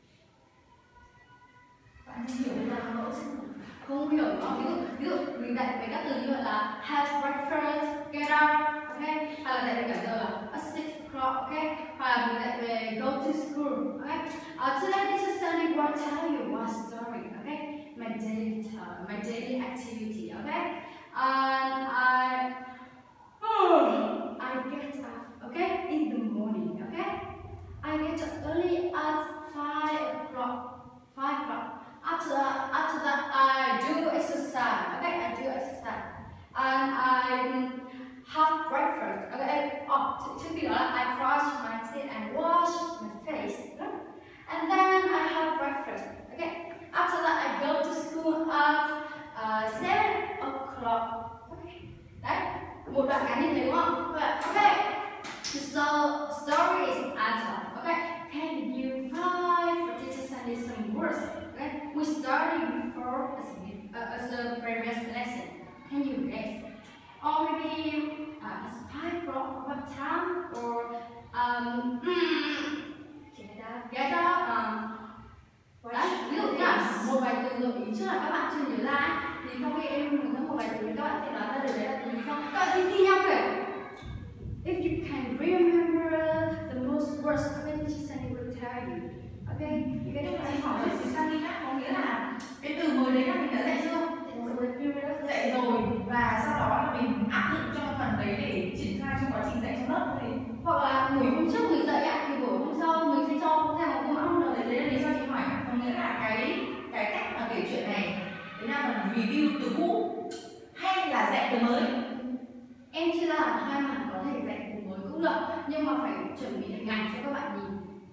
Bạn không hiểu Là mẫu sinh Không hiểu nó, ví dụ ví dụ mình dạy về các từ như là have breakfast, get up, ok, hay là dạy về cả giờ là at six o'clock, ok, hoặc là mình dạy về go to school, ok. Uh, today teacher Sunny will tell you one story, ok, my daily uh, my daily activity, ok, and I oh, I get up, okay, in the morning, okay, I get up early at five o'clock, five o'clock. After that, after that, I do exercise. Okay, I do exercise, and I have breakfast. Okay, oh, trước khi đó là I brush my teeth and wash my face. Okay? And then I have breakfast. Okay. After that, I go to school at uh, seven o'clock. Okay. Đấy, một đoạn ngắn như thế đúng không? Okay. So story is answer. Okay. Can you write for teacher Sunday some words? Okay. We started before as a, uh, as a previous lesson. Can you guess? Or maybe uh, it's five o'clock, what time? Or um, get up, get up. Um, đấy, ví dụ như là một vài từ gợi ý trước là các bạn chưa nhớ ra thì sau khi em hướng dẫn một vài từ các bạn sẽ nói ra được đấy là từ gì không? Các bạn sẽ thi nhau kể. If you can remember the most words, okay, teacher Sunny will tell you. Okay, you get it? Chị hỏi chị Sunny nhá, có nghĩa là cái từ mới đấy là mình đã dạy chưa? Dạy rồi, và sau đó là mình áp dụng cho phần đấy để triển khai trong quá trình dạy trong lớp thôi. Hoặc là buổi hôm trước mình dạy ạ, thì buổi hôm sau mình sẽ cho thêm một câu mẫu nữa. Đấy là lý do chị hỏi, có nghĩa là cái cái cách mà kể chuyện này đấy là phần review từ cũ hay là dạy từ mới? Em chia ra làm hai mảng, có thể dạy từ mới cũng được, nhưng mà phải chuẩn bị hình ảnh cho các bạn nhìn.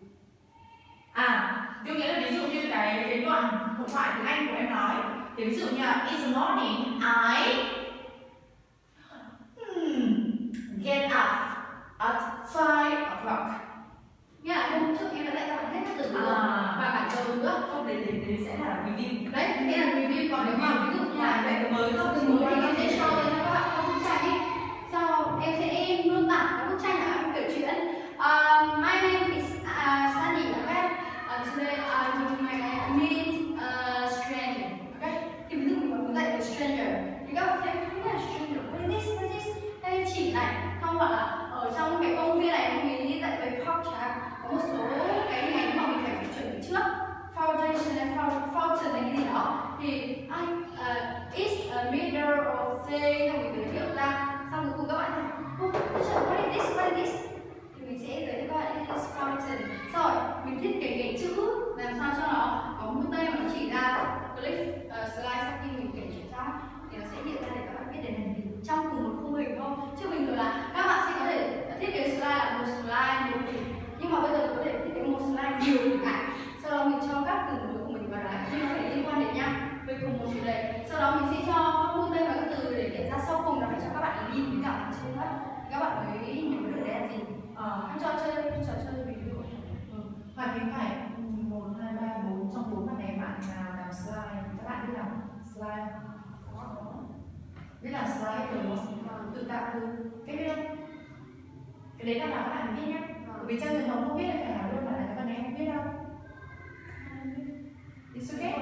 À, có nghĩa là ví dụ như cái cái đoạn hội thoại tiếng Anh của em nói, thì ví dụ như là it's morning, I hmm, get up at five o'clock. Nghĩa là hôm trước em đã dạy các bạn hết các từ vựng À. và cả giờ nữa. Không, đấy, đấy, đấy sẽ là review. Đấy, thế là review. Còn nếu mà ví dụ như là dạy từ mới không? từ mới thì em sẽ show lên cho các bạn qua bức tranh ấy. Sau em sẽ luôn tả các bức tranh là em kể chuyện. Uh, my name is uh, Sunny, okay? Uh, today I will meet a stranger, okay? Thì ví dụ mình muốn dạy về stranger thì các bạn sẽ không biết là stranger, what is this, what is this? Hay chỉ này, không hoặc là ở trong cái công viên này mình đi dạy về park chẳng có một số cái hình ảnh mà mình phải chuẩn bị trước. Foundation and fountain này cái gì đó thì anh uh, is a mirror of thing, mình giới thiệu ra, xong cuối cùng các bạn hỏi oh, what is this, what is this, thì mình sẽ giới thiệu các bạn is fountain. Sau rồi mình thiết kế cái chữ làm sao cho nó có mũi tên mà nó chỉ ra click uh, slide sau khi mình kể chuyện xong thì nó sẽ hiện ra để các bạn biết để làm gì trong cùng một khung hình không. Chứ bình thường là các bạn sẽ có thể thiết kế slide là một slide một hình, nhưng mà bây giờ có thể thiết kế một slide nhiều hình ảnh, sau đó mình cho các từ mới của mình vào đấy nhưng nó phải liên quan đến nhau về cùng một chủ đề. Sau đó mình sẽ cho các mũi tên và các từ để hiện ra sau cùng là phải cho các bạn nhìn với cả bạn trên hết, các bạn mới hiểu được đấy là gì. Ờ, em cho chơi trò chơi ví dụ. Ừ. Hoặc mình phải một hai ba bốn trong bốn bạn này bạn nào làm slide, các bạn biết làm slide biết làm slide rồi đúng không? Tự tạo từ cái biết không? Cái đấy là bảo các bạn biết nhé. Bởi vì trong trường hợp không biết thì phải hỏi luôn bạn là các bạn ấy không biết đâu. It's okay.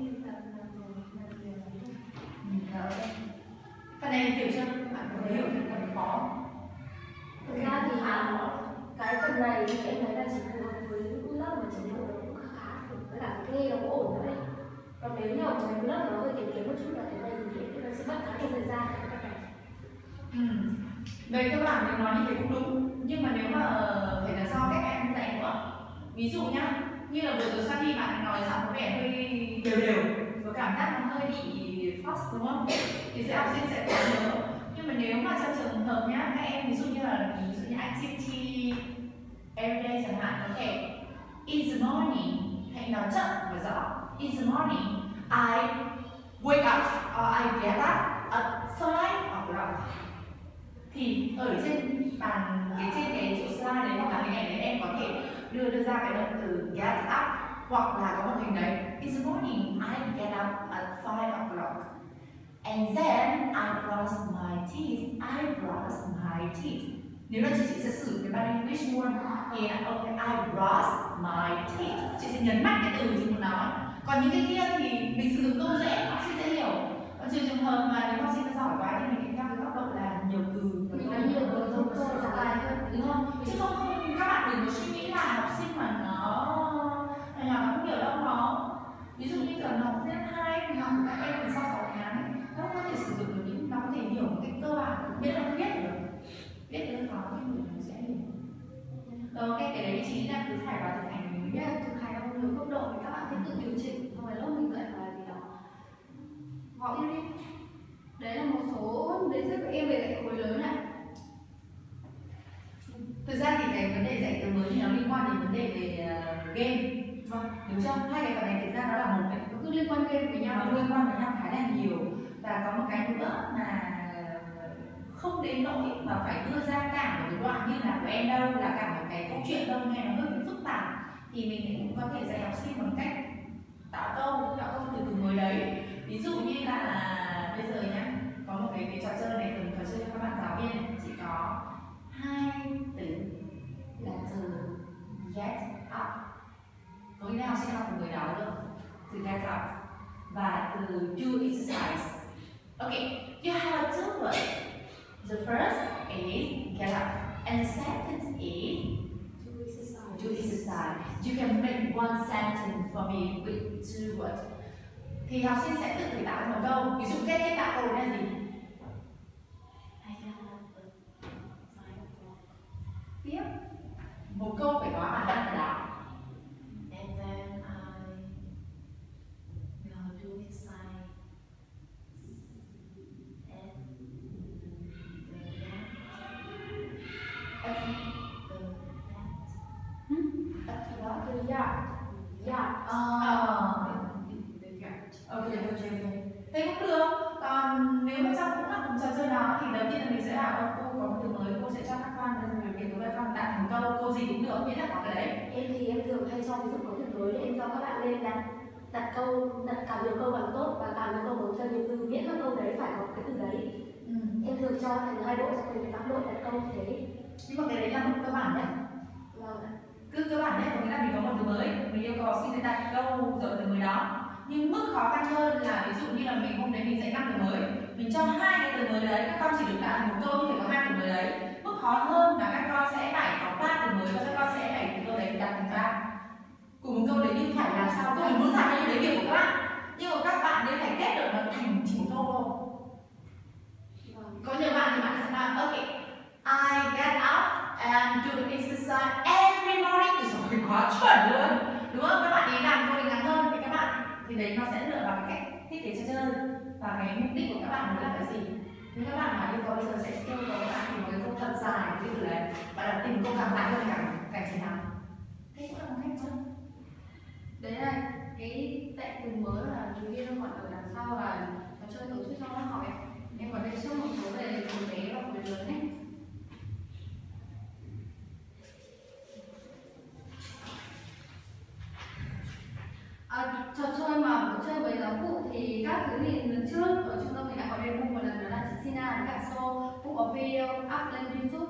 Phần này hiểu chưa? Các bạn có hiểu thì phần khó. Thực ra thì cái phần này thì em thấy là chỉ phù hợp với những lớp mà trình độ nó cũng khá khá với cả cái nghe nó cũng ổn nữa đấy. Còn nếu như mà cái lớp nó hơi kém kém một chút là thế này thì nó sẽ mất khá nhiều thời gian cho các bạn. Ừ. Về cơ bản thì nói như thế cũng đúng, nhưng mà nếu mà phải là do cách em dạy nữa. Ví dụ nhá, Như là vừa rồi Sunny bạn nói giọng có vẻ hơi đều đều, và cảm giác nó hơi bị fast đúng không? Thì sẽ học sinh sẽ khó nhớ. Nhưng mà nếu mà trong trường hợp nhá, các em ví dụ như là ví dụ như activity everyday chẳng hạn, có thể in the morning, hãy nói chậm và rõ. In the morning, I wake up or I get up at five o'clock. Thì ở trên bàn cái trên cái chỗ slide đấy hoặc là hình ảnh đấy em có thể đưa đưa ra cái động từ get up hoặc là có một hình đấy. In the morning, I get up at five o'clock. And then I brush my teeth. I brush my teeth. Nếu là chị, chị sẽ sử cái body language luôn thì ok, I brush my teeth. Chị sẽ nhấn mạnh cái từ chị muốn nói. Còn những cái kia thì mình sử dụng câu dễ, học sinh sẽ hiểu. Còn trừ trường hợp mà nếu học sinh giỏi quá thì mình theo cái góc độ là nhiều từ, mình nói nhiều từ giống câu dài hơn, đúng không? Chứ không không các bạn đừng có suy nghĩ là học sinh mà nó nhỏ nó không hiểu đâu nó. Ví dụ như kiểu nó học lớp hai thì học các em thì sau sáu tháng ấy, nó có thể sử dụng được những nó có thể hiểu một cách cơ bản, biết là nó biết được, biết được nó thì mình sẽ hiểu. Rồi ok, cái đấy chính là cứ phải vào thực hành mình Biết là thực hành ở nhiều cấp độ thì các bạn sẽ tự điều chỉnh xong rồi lớp mình dạy là gì đó gọi đi. Đấy là một số đề xuất của em về dạy khối lớn này. Thực ra thì cái vấn đề dạy từ mới thì nó liên quan đến vấn đề về uh, game, vâng, đúng chưa? Hai cái phần này thực ra nó là một cái Nó cứ liên quan game với nhau, nó liên quan với nhau khá là nhiều. Và có một cái nữa mà không đến nỗi mà phải đưa ra cả một cái đoạn như là của em đâu, là cả một cái câu chuyện đâu, nghe nó hơi bị phức tạp, thì mình cũng có thể dạy học sinh bằng cách tạo câu, tạo câu từ từ mới đấy. Ví dụ như là bây giờ nhá, có một cái cái trò chơi này thường trò chơi cho các bạn giáo viên này, chỉ có hai từ là từ get up, có nghĩa là học sinh học từ người đó được, từ get up và từ do exercise. Okay, you have two words. The first is get up, and the second is do exercise. do exercise. You can make one sentence for me with two words. Thì học sinh sẽ tự thể tạo ra một câu. Ví dụ kết kết tạo câu là gì? Tiếp một câu phải nói bản thân ở đó. And then I go do exercise. And the that. The what? The yard. Yard. Ờ. The yard. Ok, ok, ok. Thế cũng được. Còn nếu mà trong cũng là cùng trò chơi đó thì đầu tiên là mình sẽ bảo cô có một từ mới, cô sẽ cho các con bây giờ mình các con đặt thành câu, câu gì cũng được, miễn là có cái đấy. Em thì em thường hay cho ví dụ có từ mới để em cho các bạn lên đặt đặt câu, đặt càng nhiều câu càng tốt và càng nhiều câu mới chơi nhiều từ, miễn là câu đấy phải có cái từ đấy. Ừ. Em thường cho thành hai đội, xong rồi tám đội đặt câu như thế. Nhưng mà cái đấy là một cơ bản nhé. Vâng ạ. Cứ cơ bản nhất có nghĩa là mình có một từ mới, mình yêu cầu học sinh sẽ đặt câu dựa từ mới đó. Nhưng mức khó khăn hơn là ví dụ như là mình hôm đấy mình dạy năm từ mới, mình cho hai cái từ mới đấy, các con chỉ được đặt một câu nhưng phải có hai từ mới đấy. Mức khó hơn là các con sẽ phải có ba từ mới và các con sẽ phải từ câu đấy đặt thành ba. Cùng một câu đấy nhưng phải làm sao tôi đừng muốn giảm như đấy việc của các bạn, nhưng mà các bạn nên phải kết được nó thành chỉ một câu thôi. Vâng. Có nhiều bạn thì bạn sẽ làm ok, I get up and do exercise every morning. Rồi quá chuẩn luôn, đúng không? Các bạn ấy làm câu ngắn hơn thì các bạn thì đấy nó sẽ dựa vào cái cách thiết kế trò chơi và cái mục đích của các bạn là cái gì. Nếu các bạn mà yêu cầu bây giờ sẽ yêu cầu các bạn tìm một cái câu thật dài cái từ đấy và là tìm câu càng dài hơn càng càng chiến thắng. Thế cũng là một cách chơi. Đấy là cái dạy từ mới là giáo viên còn ở đằng sau và trò chơi tổ chức cho lớp học ấy. Em có đề xuất một số về khối bé và khối lớn ấy. À, trò chơi mà muốn chơi với giáo cụ thì các thứ thì lần trước ở trung tâm thì đã có demo một lần, đó là chị Sina với cả So cũng có video up lên YouTube.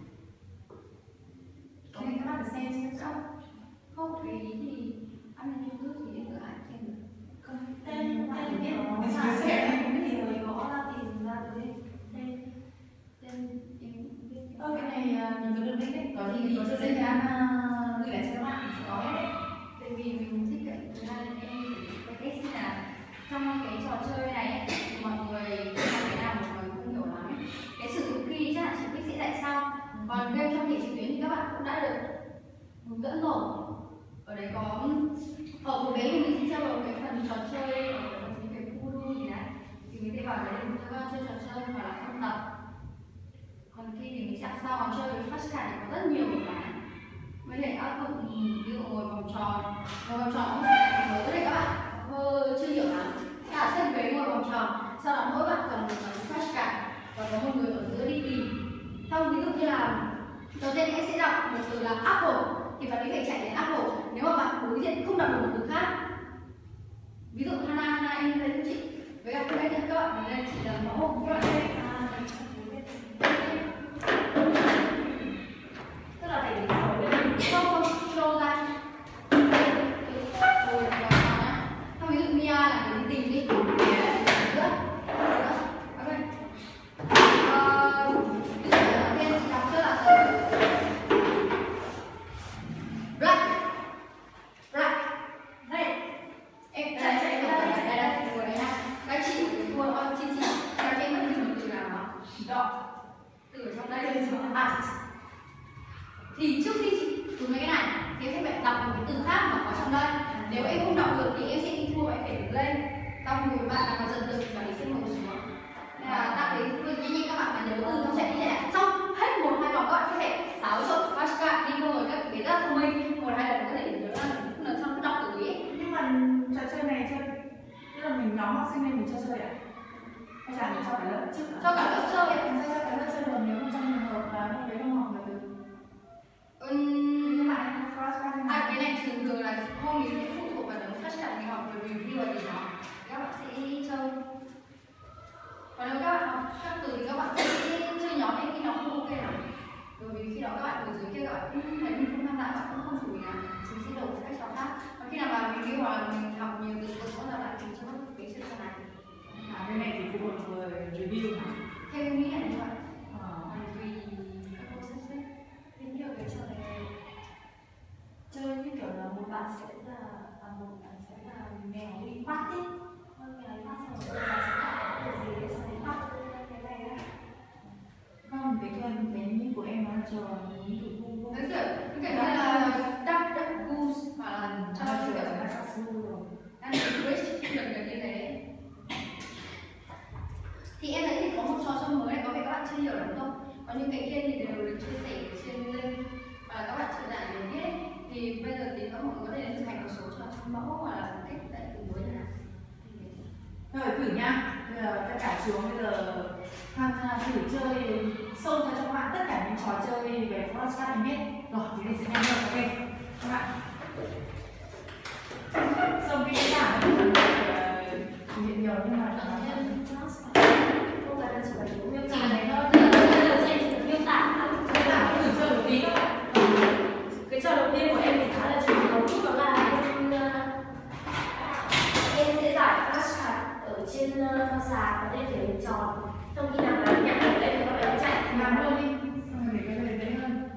Có thể các bạn được xem chưa? Không, không tùy ý thì up lên YouTube thì em tự hãy xem được. Không, tên các bạn biết Có mình mà sẽ xem. cái gì rồi gõ ra tìm ra được đấy. Tên tên em cũng biết. Ơ cái này mình có đường link đấy, có gì có chơi dễ dàng gửi lại cho các bạn có hết đấy. Tại vì mình thích cái thứ hai là em cái cách là trong cái trò chơi này ấy, mọi người làm cái nào mọi người không hiểu lắm ấy. Cái sử dụng key chắc là chị Bích sẽ dạy sau. Còn game trong thể trực tuyến thì các bạn cũng đã được hướng dẫn rồi. Ở đấy có ở một cái mình sẽ chơi vào cái phần trò chơi ở những cái khu đu gì đấy thì mình sẽ vào đấy mình sẽ chơi trò chơi hoặc là không tập. Còn khi thì mình sẽ sau còn chơi với flashcard thì có rất nhiều cái với lại áp dụng ví dụ ngồi vòng tròn ngồi vòng tròn cũng mới có thể các bạn chưa hiểu lắm. Cả sân ghế ngồi vòng tròn, sau đó mỗi bạn cầm một tấm flashcard và có một người ở giữa đi tìm. Xong ví dụ như là đầu tiên em sẽ đọc một từ là apple thì bạn ấy phải chạy đến apple. Nếu mà bạn đối diện không đọc được một từ khác, ví dụ Hana Hana em lên chị với các bạn các bạn lên chỉ là mẫu các bạn đây Tức là phải để sổ lên. không không show ra rồi vào nhá. Xong ví dụ Mia là người đi tìm đi Mia là giữa giữa ok. Ờ, ví dụ là bên chị đọc trước là từ black black đây em chạy chạy đây đây đây ngồi đây nha. Các chị thua con chị chị cho em mất một từ nào đó đó từ ở trong đây à thì trước khi chị dùng mấy cái này thì em sẽ phải đọc một cái từ khác mà có trong đây. Nếu em không đọc được thì em sẽ đi thua và em phải đứng lên. Xong rồi bạn nào mà dần dần và sẽ ngồi xuống. Nên là tác đến nhanh nhanh các bạn mà nhớ từ không chạy đi chạy. Xong hết một hai vòng các bạn có thể xáo trộn flashcard đi ngồi các cái rất thông minh. Một hai lần có thể nhớ là không lần sau cứ đọc từ ý. Nhưng mà trò chơi này chơi tức là mình nhóm học sinh nên mình cho chơi ạ? Hay là mình cho cả lớp trước? Cho cả lớp chơi ạ. Mình sẽ cho cả lớp chơi được nếu mà trong trường hợp là hôm đấy không học được từ Ừm, các bạn flashcard à, cái này thường thường là hôm ấy sẽ phụ thuộc vào tấm flashcard mình học về review là gì đó các bạn sẽ chơi. Còn nếu các bạn học các từ thì các bạn sẽ chơi nhóm em khi nó không ok nào. Bởi vì khi đó các bạn ở dưới kia các bạn cũng thấy mình không tham gia, bạn cũng không chủ ý là chúng sẽ đổi các trò khác. Còn khi nào mà mình review hoặc là mình học nhiều từ có là bạn mình cho cái sự trò này. À, bên này thì phụ thuộc người review hả? Theo em nghĩ là như vậy. Ờ. Vì các cô sắp xếp Nên nhiều cái trò này chơi như kiểu là một bạn sẽ là à, một bạn sẽ là mèo đi bắt ý. Mèo đi bắt xong rồi bạn sẽ làm cái gì để xong rồi bắt cái này á. Không, cái kia cái như của em nó là chờ những từ khu không? cái kiểu cái kiểu như là duck duck goose hoặc là cho Cho kiểu chờ các su rồi. ăn rich gần gần như thế. Thì em thấy thì có một trò chơi mới này có vẻ các bạn chưa hiểu lắm không? Còn những cái kia thì đều được chia sẻ trên link và các bạn chưa giải được hết. Thì bây giờ thì các bạn có thể thực hành một số trò trong mẫu hoặc là cách dạy từ mới chẳng hạn. Rồi thử nhá. Bây giờ tất cả xuống bây giờ tham gia thử chơi sâu ra cho các bạn tất cả những trò chơi về flashcard mình biết. Rồi, thì đây sẽ nhanh hơn, ok các bạn. Xong cái bảng thực hiện nhiều nhưng mà Không phải là chỉ phải đúng miêu Chỉ tả là này thế thôi. thôi. Bây giờ em chỉ cần miêu tả. các bạn thử chơi một tí thôi. Cái trò đầu tiên của em thì khá là truyền thống, đó là em em sẽ giải flashcard ở trên pha xà và đem thể hình tròn. Xong khi nào mà nhặt được lên thì các bạn chạy thì Làm luôn đi, xong rồi để cái này dễ hơn.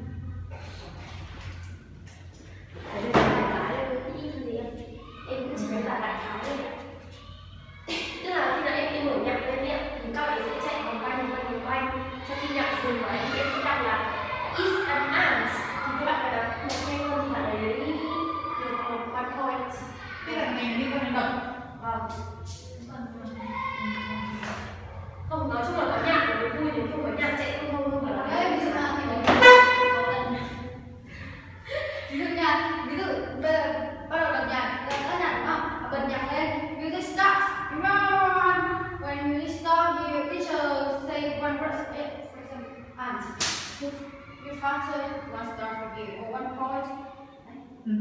ở đây là đại cái đây ít hơn gì em em cũng chỉ biết là đại khái thôi. Tức là khi nào em em mở nhạc lên ấy, thì các bạn sẽ chạy vòng quanh vòng quanh vòng quanh. Sau khi nhạc dừng rồi thì em sẽ đọc là is an ant thì các bạn phải đọc một nhanh hơn thì bạn ấy được một one point. Tức là mình liên quan đến đập. Vâng. Không, nói chung là có nhạc để vui, nếu không có nhạc chạy không không không phải là Đấy, ví dụ là thì mình ví dụ nha, ví dụ bây giờ bắt đầu bật nhạc, tắt nhạc đúng không? Bật nhạc lên, music start. When you start, your teacher say one word, for example, ant. You faster, one star for you, or one point. Ừ.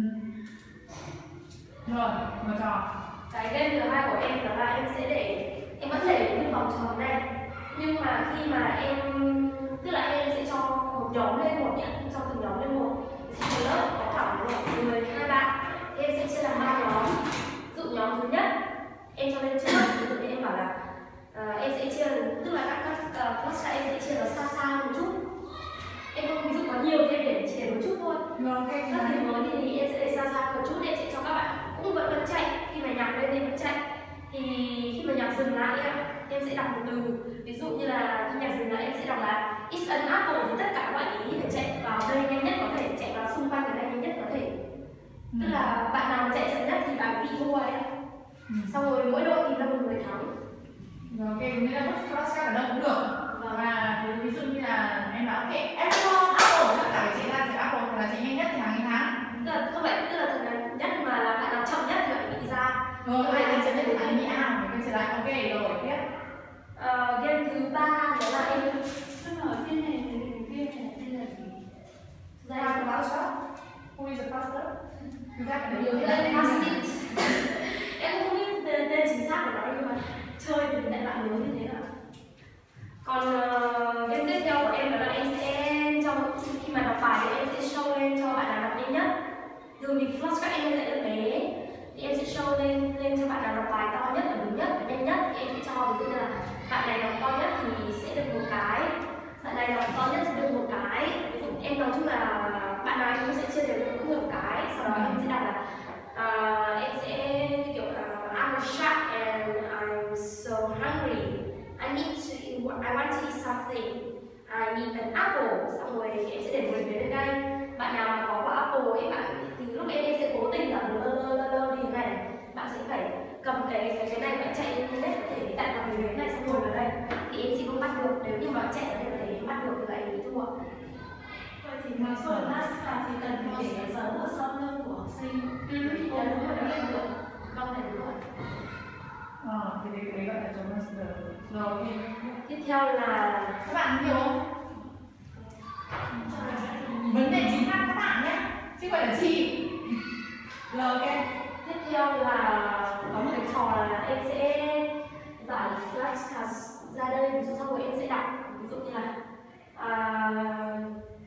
Rồi, mở trò. cái game thứ hai của em đó là em sẽ để em vẫn để những vòng tròn này, nhưng mà khi mà em tức là em sẽ cho một nhóm lên một nhé, cho từng nhóm lên một. Thì một lớp có khoảng độ mười hai bạn thì em sẽ chia làm ba nhóm. Ví dụ nhóm thứ nhất em cho lên trước, ví dụ như em bảo là uh, em sẽ chia, tức là các các uh, flashcard em sẽ chia nó xa xa một chút. Em không ví dụ có nhiều thì em để chỉ để một chút thôi. Rồi, ok. Các tình mới thì em sẽ để xa xa một chút, em sẽ cho các bạn cũng vẫn vẫn chạy, khi mà nhạc lên em vẫn chạy. Thì khi mà nhạc dừng lại em, em sẽ đọc một từ. Ví dụ như là khi nhạc dừng lại em sẽ đọc là it's an apple, thì tất cả các bạn ý phải chạy vào đây nhanh nhất có thể, chạy vào xung quanh cái này nhanh nhất có thể. Tức là bạn nào mà chạy chậm nhất thì bạn bị thua ấy ạ. Ừ. Xong rồi mỗi đội tìm ra một người thắng. Rồi ok, nghĩa là vứt flashcard ở đâu cũng được. Vâng. Và ví dụ như là em bảo ok, Apple, Apple, tất cả chị ra chị Apple là chị nhanh nhất thì thắng thắng. Tức là không phải tức là thật là nhất mà là bạn nào chậm nhất thì bạn bị ra. Rồi, ai mình sẽ được anh bị out, mình sẽ lại ok rồi tiếp. Ờ, game thứ ba đó là em Nhưng mà ở trên này game này tên là gì? ra Find the faster. Who is the faster? Thực ra cái nhiều đấy tên fastest. Em cũng không biết tên, tên chính xác của nó nhưng mà chơi thì đại loại nhớ như thế ạ. Còn uh, game tiếp theo của em đó là em sẽ trong khi mà đọc bài thì em sẽ show lên cho bạn nào đọc nhanh nhất. Thường thì flashcard em dạy lớp bé thì em sẽ show lên lên cho bạn nào đọc bài to nhất và đúng nhất và nhanh nhất thì em sẽ cho ví dụ như là bạn này đọc to nhất thì sẽ được một cái, bạn này đọc to nhất sẽ được một cái. Ví dụ em nói chung là bạn nào em cũng sẽ chia đều được một cái, sau đó em sẽ đọc là uh, em sẽ như kiểu là I'm a shark and I'm so hungry. I need to I want to eat something. I need an apple. Xong rồi em sẽ để một người đến đây. Bạn nào mà có quả apple ấy, bạn thì lúc em em sẽ cố tình là lơ lơ lơ lơ đi thế này này. Bạn sẽ phải cầm cái cái cái này bạn chạy lên nhất có thể tại vào người này xong ngồi vào đây thì em sẽ không bắt được. Nếu như mà bạn chạy ở đây có thể bắt được thì lại bị thua. Vậy thì ngoài số flashcard thì cần phải để dấu ở sau lưng của học sinh. Ừ, đúng rồi, đã biết được. Vâng, này đúng rồi. Ờ, thì đấy, đấy gọi là chống master. Rồi ok. Tiếp theo là Các bạn hiểu không? Vấn đề chính là các bạn nhé, chứ không phải là chị. Rồi ok. tiếp theo là có một cái trò là em sẽ giải flashcards ra đây, ví dụ xong rồi em sẽ đọc ví dụ như là uh,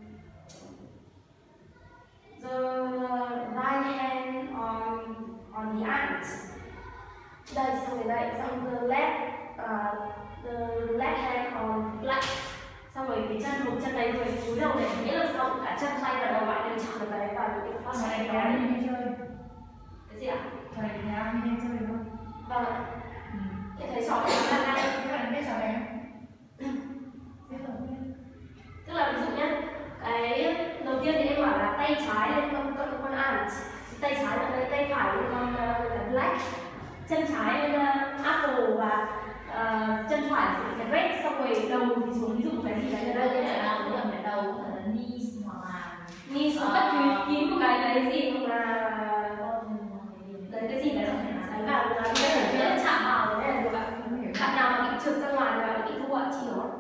the right hand on on the ant. Đây xong rồi đây, xong the left uh, the left hand on black. Xong rồi cái chân một chân này rồi cúi đầu này nghĩa là sau cả chân tay và đầu bạn đều chạm được vào đấy vào những cái Trò này flashcard bé đấy. đi đi chơi. Cái gì ạ? Trò này bé đi đi chơi đúng không? Vâng ạ. Ừ. Em thấy trò này rất là hay. Các bạn biết trò này không? Biết rồi. Tức là ví dụ nhé, cái đầu tiên thì em bảo là tay trái lên con con con ant, tay trái là đây, tay phải lên con uh, cái black, chân trái lên uh, apple và uh, chân phải là cái red, xong rồi đầu thì xuống ví dụ cái gì đấy ở đây Đây em sẽ là đọc cái ở đầu có thể là knees hoặc là ni xuống bất kỳ kín một cái cái gì hoặc là đấy cái gì đấy là phải vào là cái thể rất là chạm vào đấy là được ạ. Bạn nào mà bị trượt ra ngoài thì bạn bị thua ạ, chị hiểu không?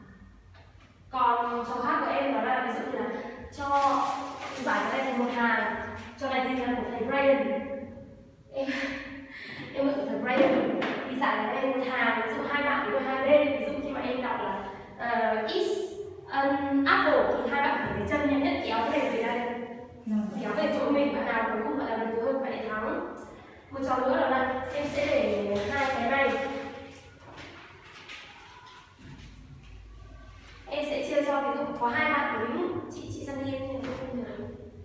Còn trò khác của em đó là ví dụ như là cho giải cái này thành một hàng, cho này thì là một thầy Brian. Em em mượn thầy Brian thì giải cái này một hàng, ví dụ hai bạn đứng ở hai bên. Ví dụ khi mà em đọc là uh, is an apple thì hai bạn phải lấy chân nhanh nhất kéo cái này về đây, kéo về chỗ mình, bạn nào cuối cùng bạn là lần thứ hơn bạn lại thắng. Một trò nữa đó là em sẽ để hai cái này, em sẽ chia cho ví dụ có hai bạn đứng, chị chị sang đi em nhưng mà không được.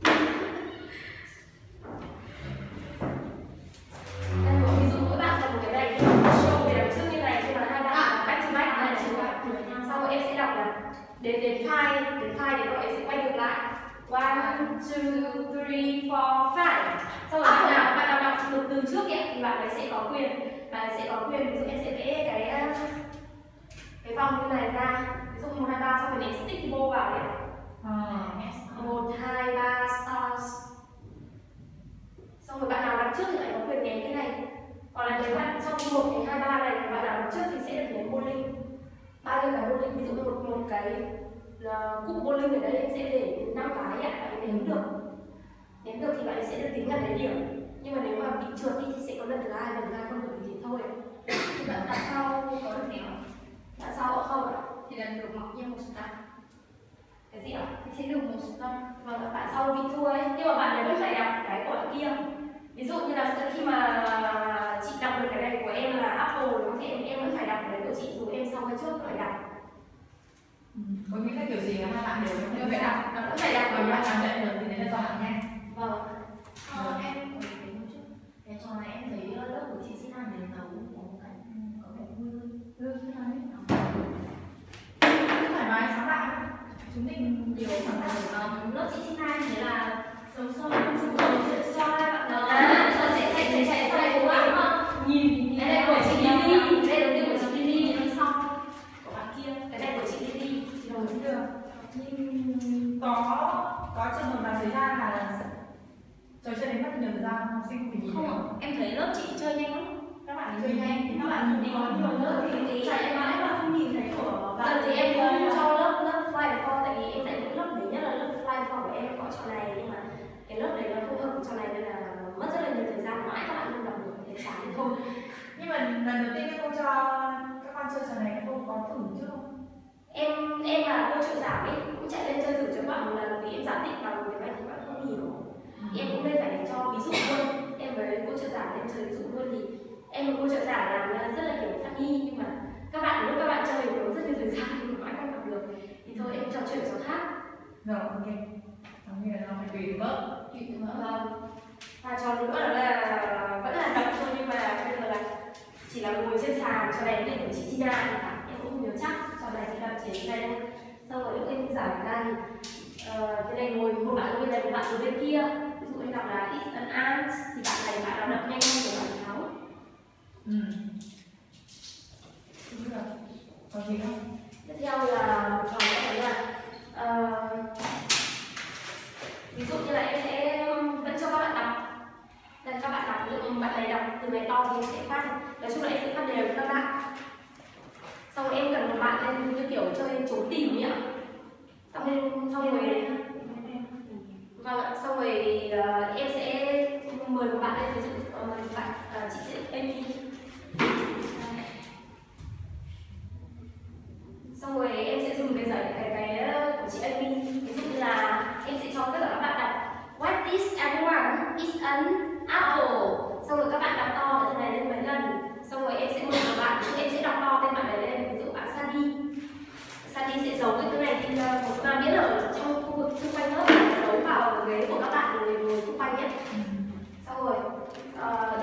Đây rồi, ví dụ mỗi bạn cầm một cái này nhưng mà show về đằng trước như này nhưng mà hai bạn à, back to back này chính là sau rồi em sẽ đọc là đến đến five, đến five thì bọn em sẽ quay ngược lại one two three four five. Sau rồi bạn nào bạn nào đọc được từ trước ấy, thì bạn ấy sẽ có quyền, bạn ấy sẽ có quyền ví dụ em sẽ vẽ cái cái vòng như này ra, ví dụ một hai ba xong rồi em stick cái bô vào đấy, một hai ba stars. Xong rồi bạn nào đặt trước thì lại có quyền ném cái này, còn là nếu bạn trong một cái hai ba này bạn nào đặt trước thì sẽ được ném bowling, bao nhiêu cái bowling, ví dụ một một cái uh, cục bowling ở đây em sẽ để năm cái ạ, bạn ném được ném được thì bạn sẽ được tính là cái điểm, nhưng mà nếu mà bị trượt đi thì sẽ có lần thứ hai, lần thứ hai không được thì thôi. thì bạn đặt sau có được điểm Tại sao không ạ? thì là được mặc nhiên một star. Cái gì ạ? Thì sẽ được một star. Vâng, bạn sau bị thua ấy, nhưng mà bạn ấy vẫn phải đọc cái của bạn kia. Ví dụ như là khi mà chị đọc được cái này của em là apple đúng không? Thì em, em vẫn phải đọc cái của chị dù em sau cái trước phải đọc. Có nghĩa là kiểu gì là hai bạn đều Đều phải đọc, đọc Vẫn phải đọc và và bạn đọc. làm chạy được thì đấy là do bạn nhanh. Vâng. Ờ, em có ý kiến một chút. Cái trò này em thấy lớp của chị sẽ làm đến nấu có một cái có vẻ vui hơn. Vui hơn là biết nào. Cứ thoải mái sáng tạo. Chúng mình Điều sáng sáng tạo. tạo lớp chị sinh hai thế là sống sâu không dùng đồ chuyện cho của chị Lily, đây là đầu tiên của chị Lily, đi sau của bạn kia. cái này của chị Lily. Rồi cũng được. Nhưng có có trường hợp nào xảy ra là trò chơi đánh mất nhiều thời gian học sinh của mình Không, em thấy lớp chị chơi nhanh lắm. các bạn chơi nhanh thì các bạn nhìn có nhiều lớp thì thì chạy em mãi mà không nhìn thấy của bạn. Lần thì em cũng cho lớp lớp fly and fall, tại vì em dạy những lớp đấy, nhất là lớp fly and fall của em có trò này, nhưng mà cái lớp đấy nó không hợp trò này nên là mất rất là nhiều thời gian, mãi các bạn không đọc được, em chán thôi. Nhưng mà lần đầu tiên các cô cho các con chơi trò này, các cô có thử chưa? Em em là cô trợ giảng ấy cũng chạy lên chơi thử cho bạn một lần, vì em giải thích bằng tiếng Anh thì bạn không hiểu. Thì em cũng lên phải cho ví dụ luôn, em với cô trợ giảng lên chơi ví dụ luôn, thì em và cô trợ giảng làm rất là kiểu funny, nhưng mà các bạn lúc các bạn chơi có rất nhiều thời gian nhưng mà mãi không đọc được, thì thôi em cho chuyển cho khác. Rồi, ok. Giống như là nó phải tùy lớp. Tùy nữa. Vâng. Và trò nữa là vẫn là đọc thôi, nhưng mà bây giờ là chỉ là ngồi trên sàn. Trò này là của chị Tina thì phải, em cũng không nhớ chắc. Trò này thì làm chỉ này thôi. Xong rồi lúc em giải ra thì uh, cái này ngồi một bạn bên này, một bạn ở bên kia. Ví dụ em đọc là it's an ant thì bạn này bạn nào đọc nhanh hơn của bạn thắng. Ừ. Đúng rồi. Còn gì không? Tiếp theo là một trò nữa đấy là uh, ví dụ như là em sẽ vẫn cho các bạn đọc. Đây, các bạn đọc, ví dụ bạn này đọc từ này to thì em sẽ phát. Nói chung là em sẽ phát đều cho các bạn. Xong rồi em cần một bạn lên như kiểu chơi trốn tìm ấy ạ. Xong rồi, xong rồi vâng ạ, xong rồi uh, em sẽ mời một bạn lên, ví dụ uh, mời một bạn, uh, chị sẽ Amy. Xong rồi em sẽ dùng cái giấy cái cái của chị Amy, ví dụ như là em sẽ cho tất cả các bạn đọc what is everyone is an apple. Xong rồi các bạn đọc to cái từ này lên mấy lần. Xong rồi em sẽ mời một bạn, em sẽ đọc to tên bạn này lên, ví dụ bạn Sandy. Sandy sẽ giấu cái từ này thì một bạn biết ở trong khu vực xung quanh lớp, giấu vào ghế của các bạn ngồi ngồi xung quanh nhé. Xong rồi uh,